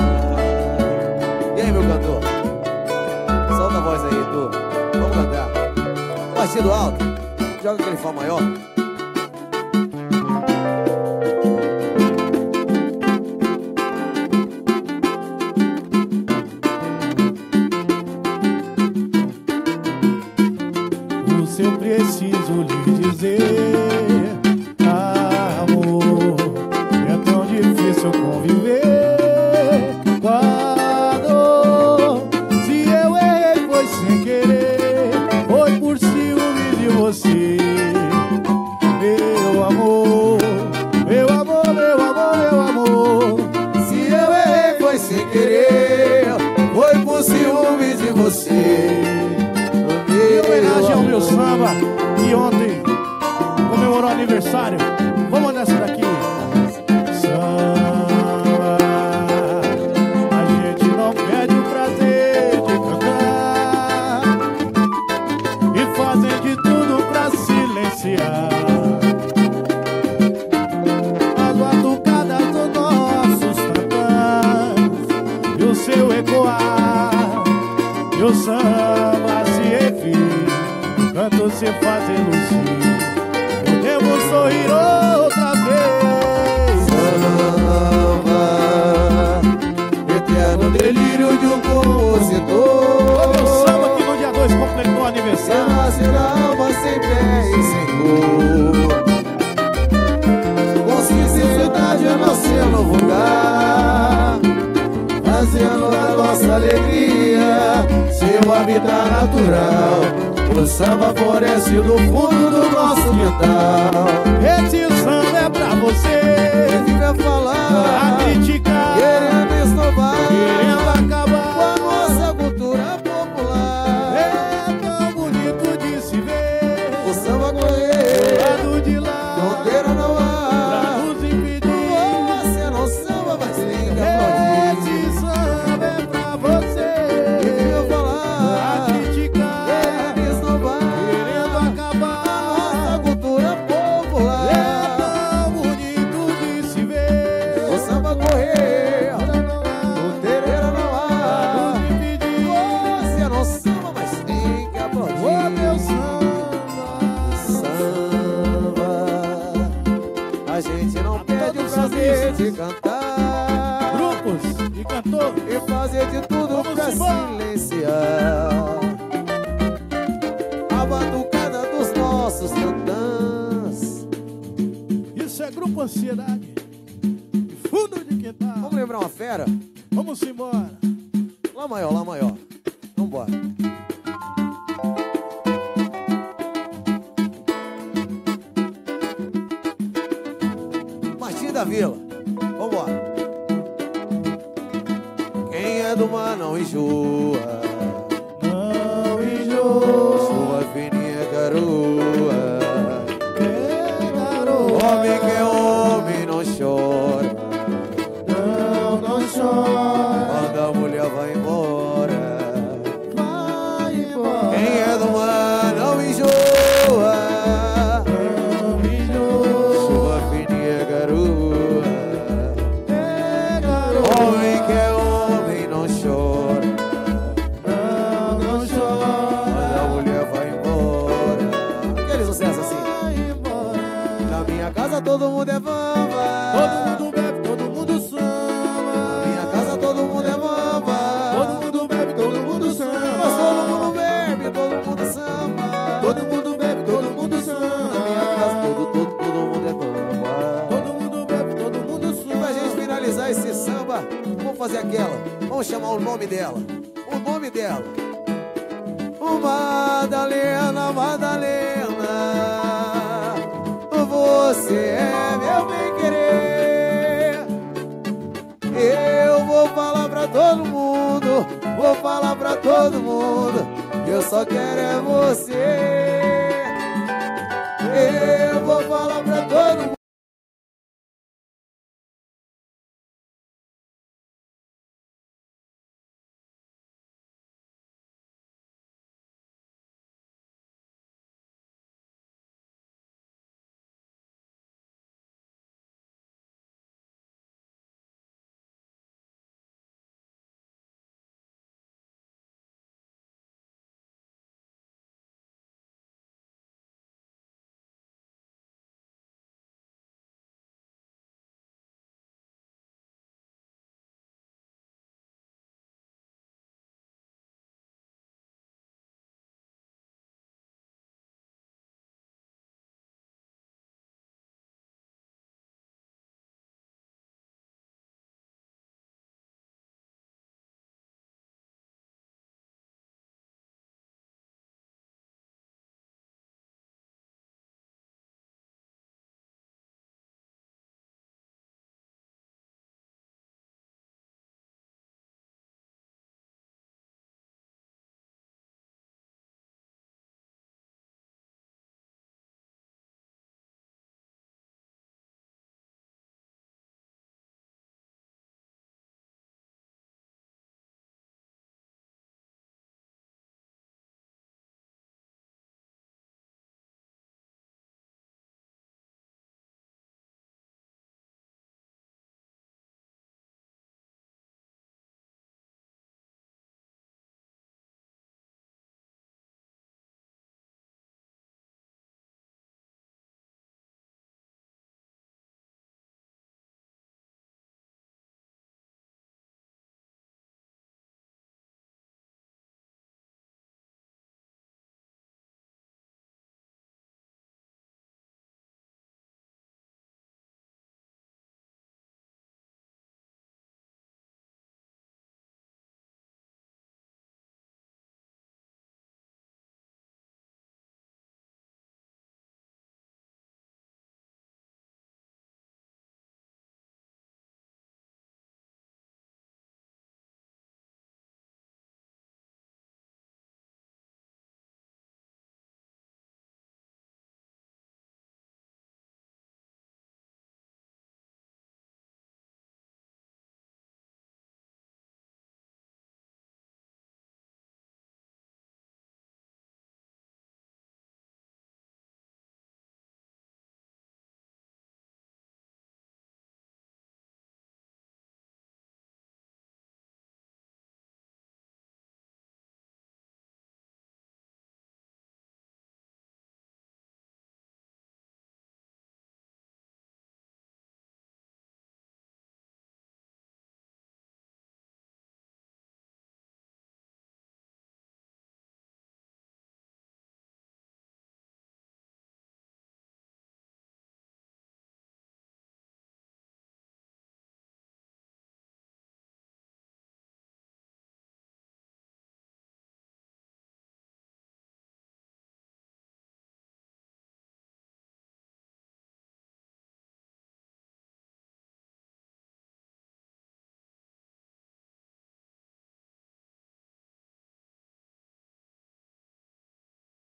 E aí, meu cantor? Solta a voz aí, tu. Vamos cantar. Partido alto. Joga aquele Fá maior. O seu preciso lhe dizer, amor, é tão difícil conviver com a dor. Se eu errei foi sem querer, foi por ciúme de você. Meu amor, meu amor, meu amor, meu amor. Se eu errei foi sem querer, foi por ciúme de você. Em homenagem ao meu samba, que ontem comemorou aniversário. Vamos nessa daqui. Samba, a gente não perde o prazer de cantar e fazem de tudo pra silenciar as batucadas dos nossos tantãs e o seu ecoar e o samba se enfim, o canto se faz luzir. Podemos sorrir hoje na vida natural. O samba floresce no fundo do nosso quintal. Esse samba é pra você que vive a falar, a criticar, querendo esnobar, querendo acabar com a nossa cultura popular. É tão bonito de se ver o samba correr do lado de lá, fronteira não há pra nos impedir. Você não samba, mas tem que aplaudir. Esse samba é pra você que vive a falar, a criticar, querendo esnobar, querendo acabar a nossa cultura popular. É tão bonito de se ver o samba correr fronteira não há pra nos impedir. Você não samba, mas tem que aplaudir. Ô meu samba, Samba, a gente não perde o prazer de cantar grupos de cantor, e fazer de tudo Vamos pra embora. silenciar a batucada dos nossos tantãs. isso é grupo Ansiedade, de fundo de quintal. Vamos lembrar uma fera? Vamos embora. Lá maior, lá maior. Vambora. Martim da Vila. Vambora. Quem é do mar não enjoa, Não enjoa, chuva fininha garoa. é garoto. Homem que é homem não chora Não, não chora, quando a mulher vai embora. vai embora. Quem é do mar não enjoa, Não enjoa, chuva fininha garoa. é garoto. Homem que é homem não chora Não, não chora, quando a mulher vai embora. Aquele sucesso assim. vai embora. Na minha casa todo mundo é bamba, Todo mundo bebe, todo mundo na samba. minha casa todo mundo é bamba, Todo mundo bebe, todo mundo mas samba. todo mundo bebe, todo mundo samba. Todo mundo bebe, todo mundo Na minha casa samba. todo, todo, todo mundo é bamba. Todo mundo bebe, todo mundo E pra gente samba. finalizar esse samba, vamos fazer aquela. Vamos chamar o nome dela. O nome dela. O Madalena, Madalena, você é meu bem-querer. Eu vou falar pra todo mundo, vou falar pra todo mundo, eu só quero é você. Eu vou falar pra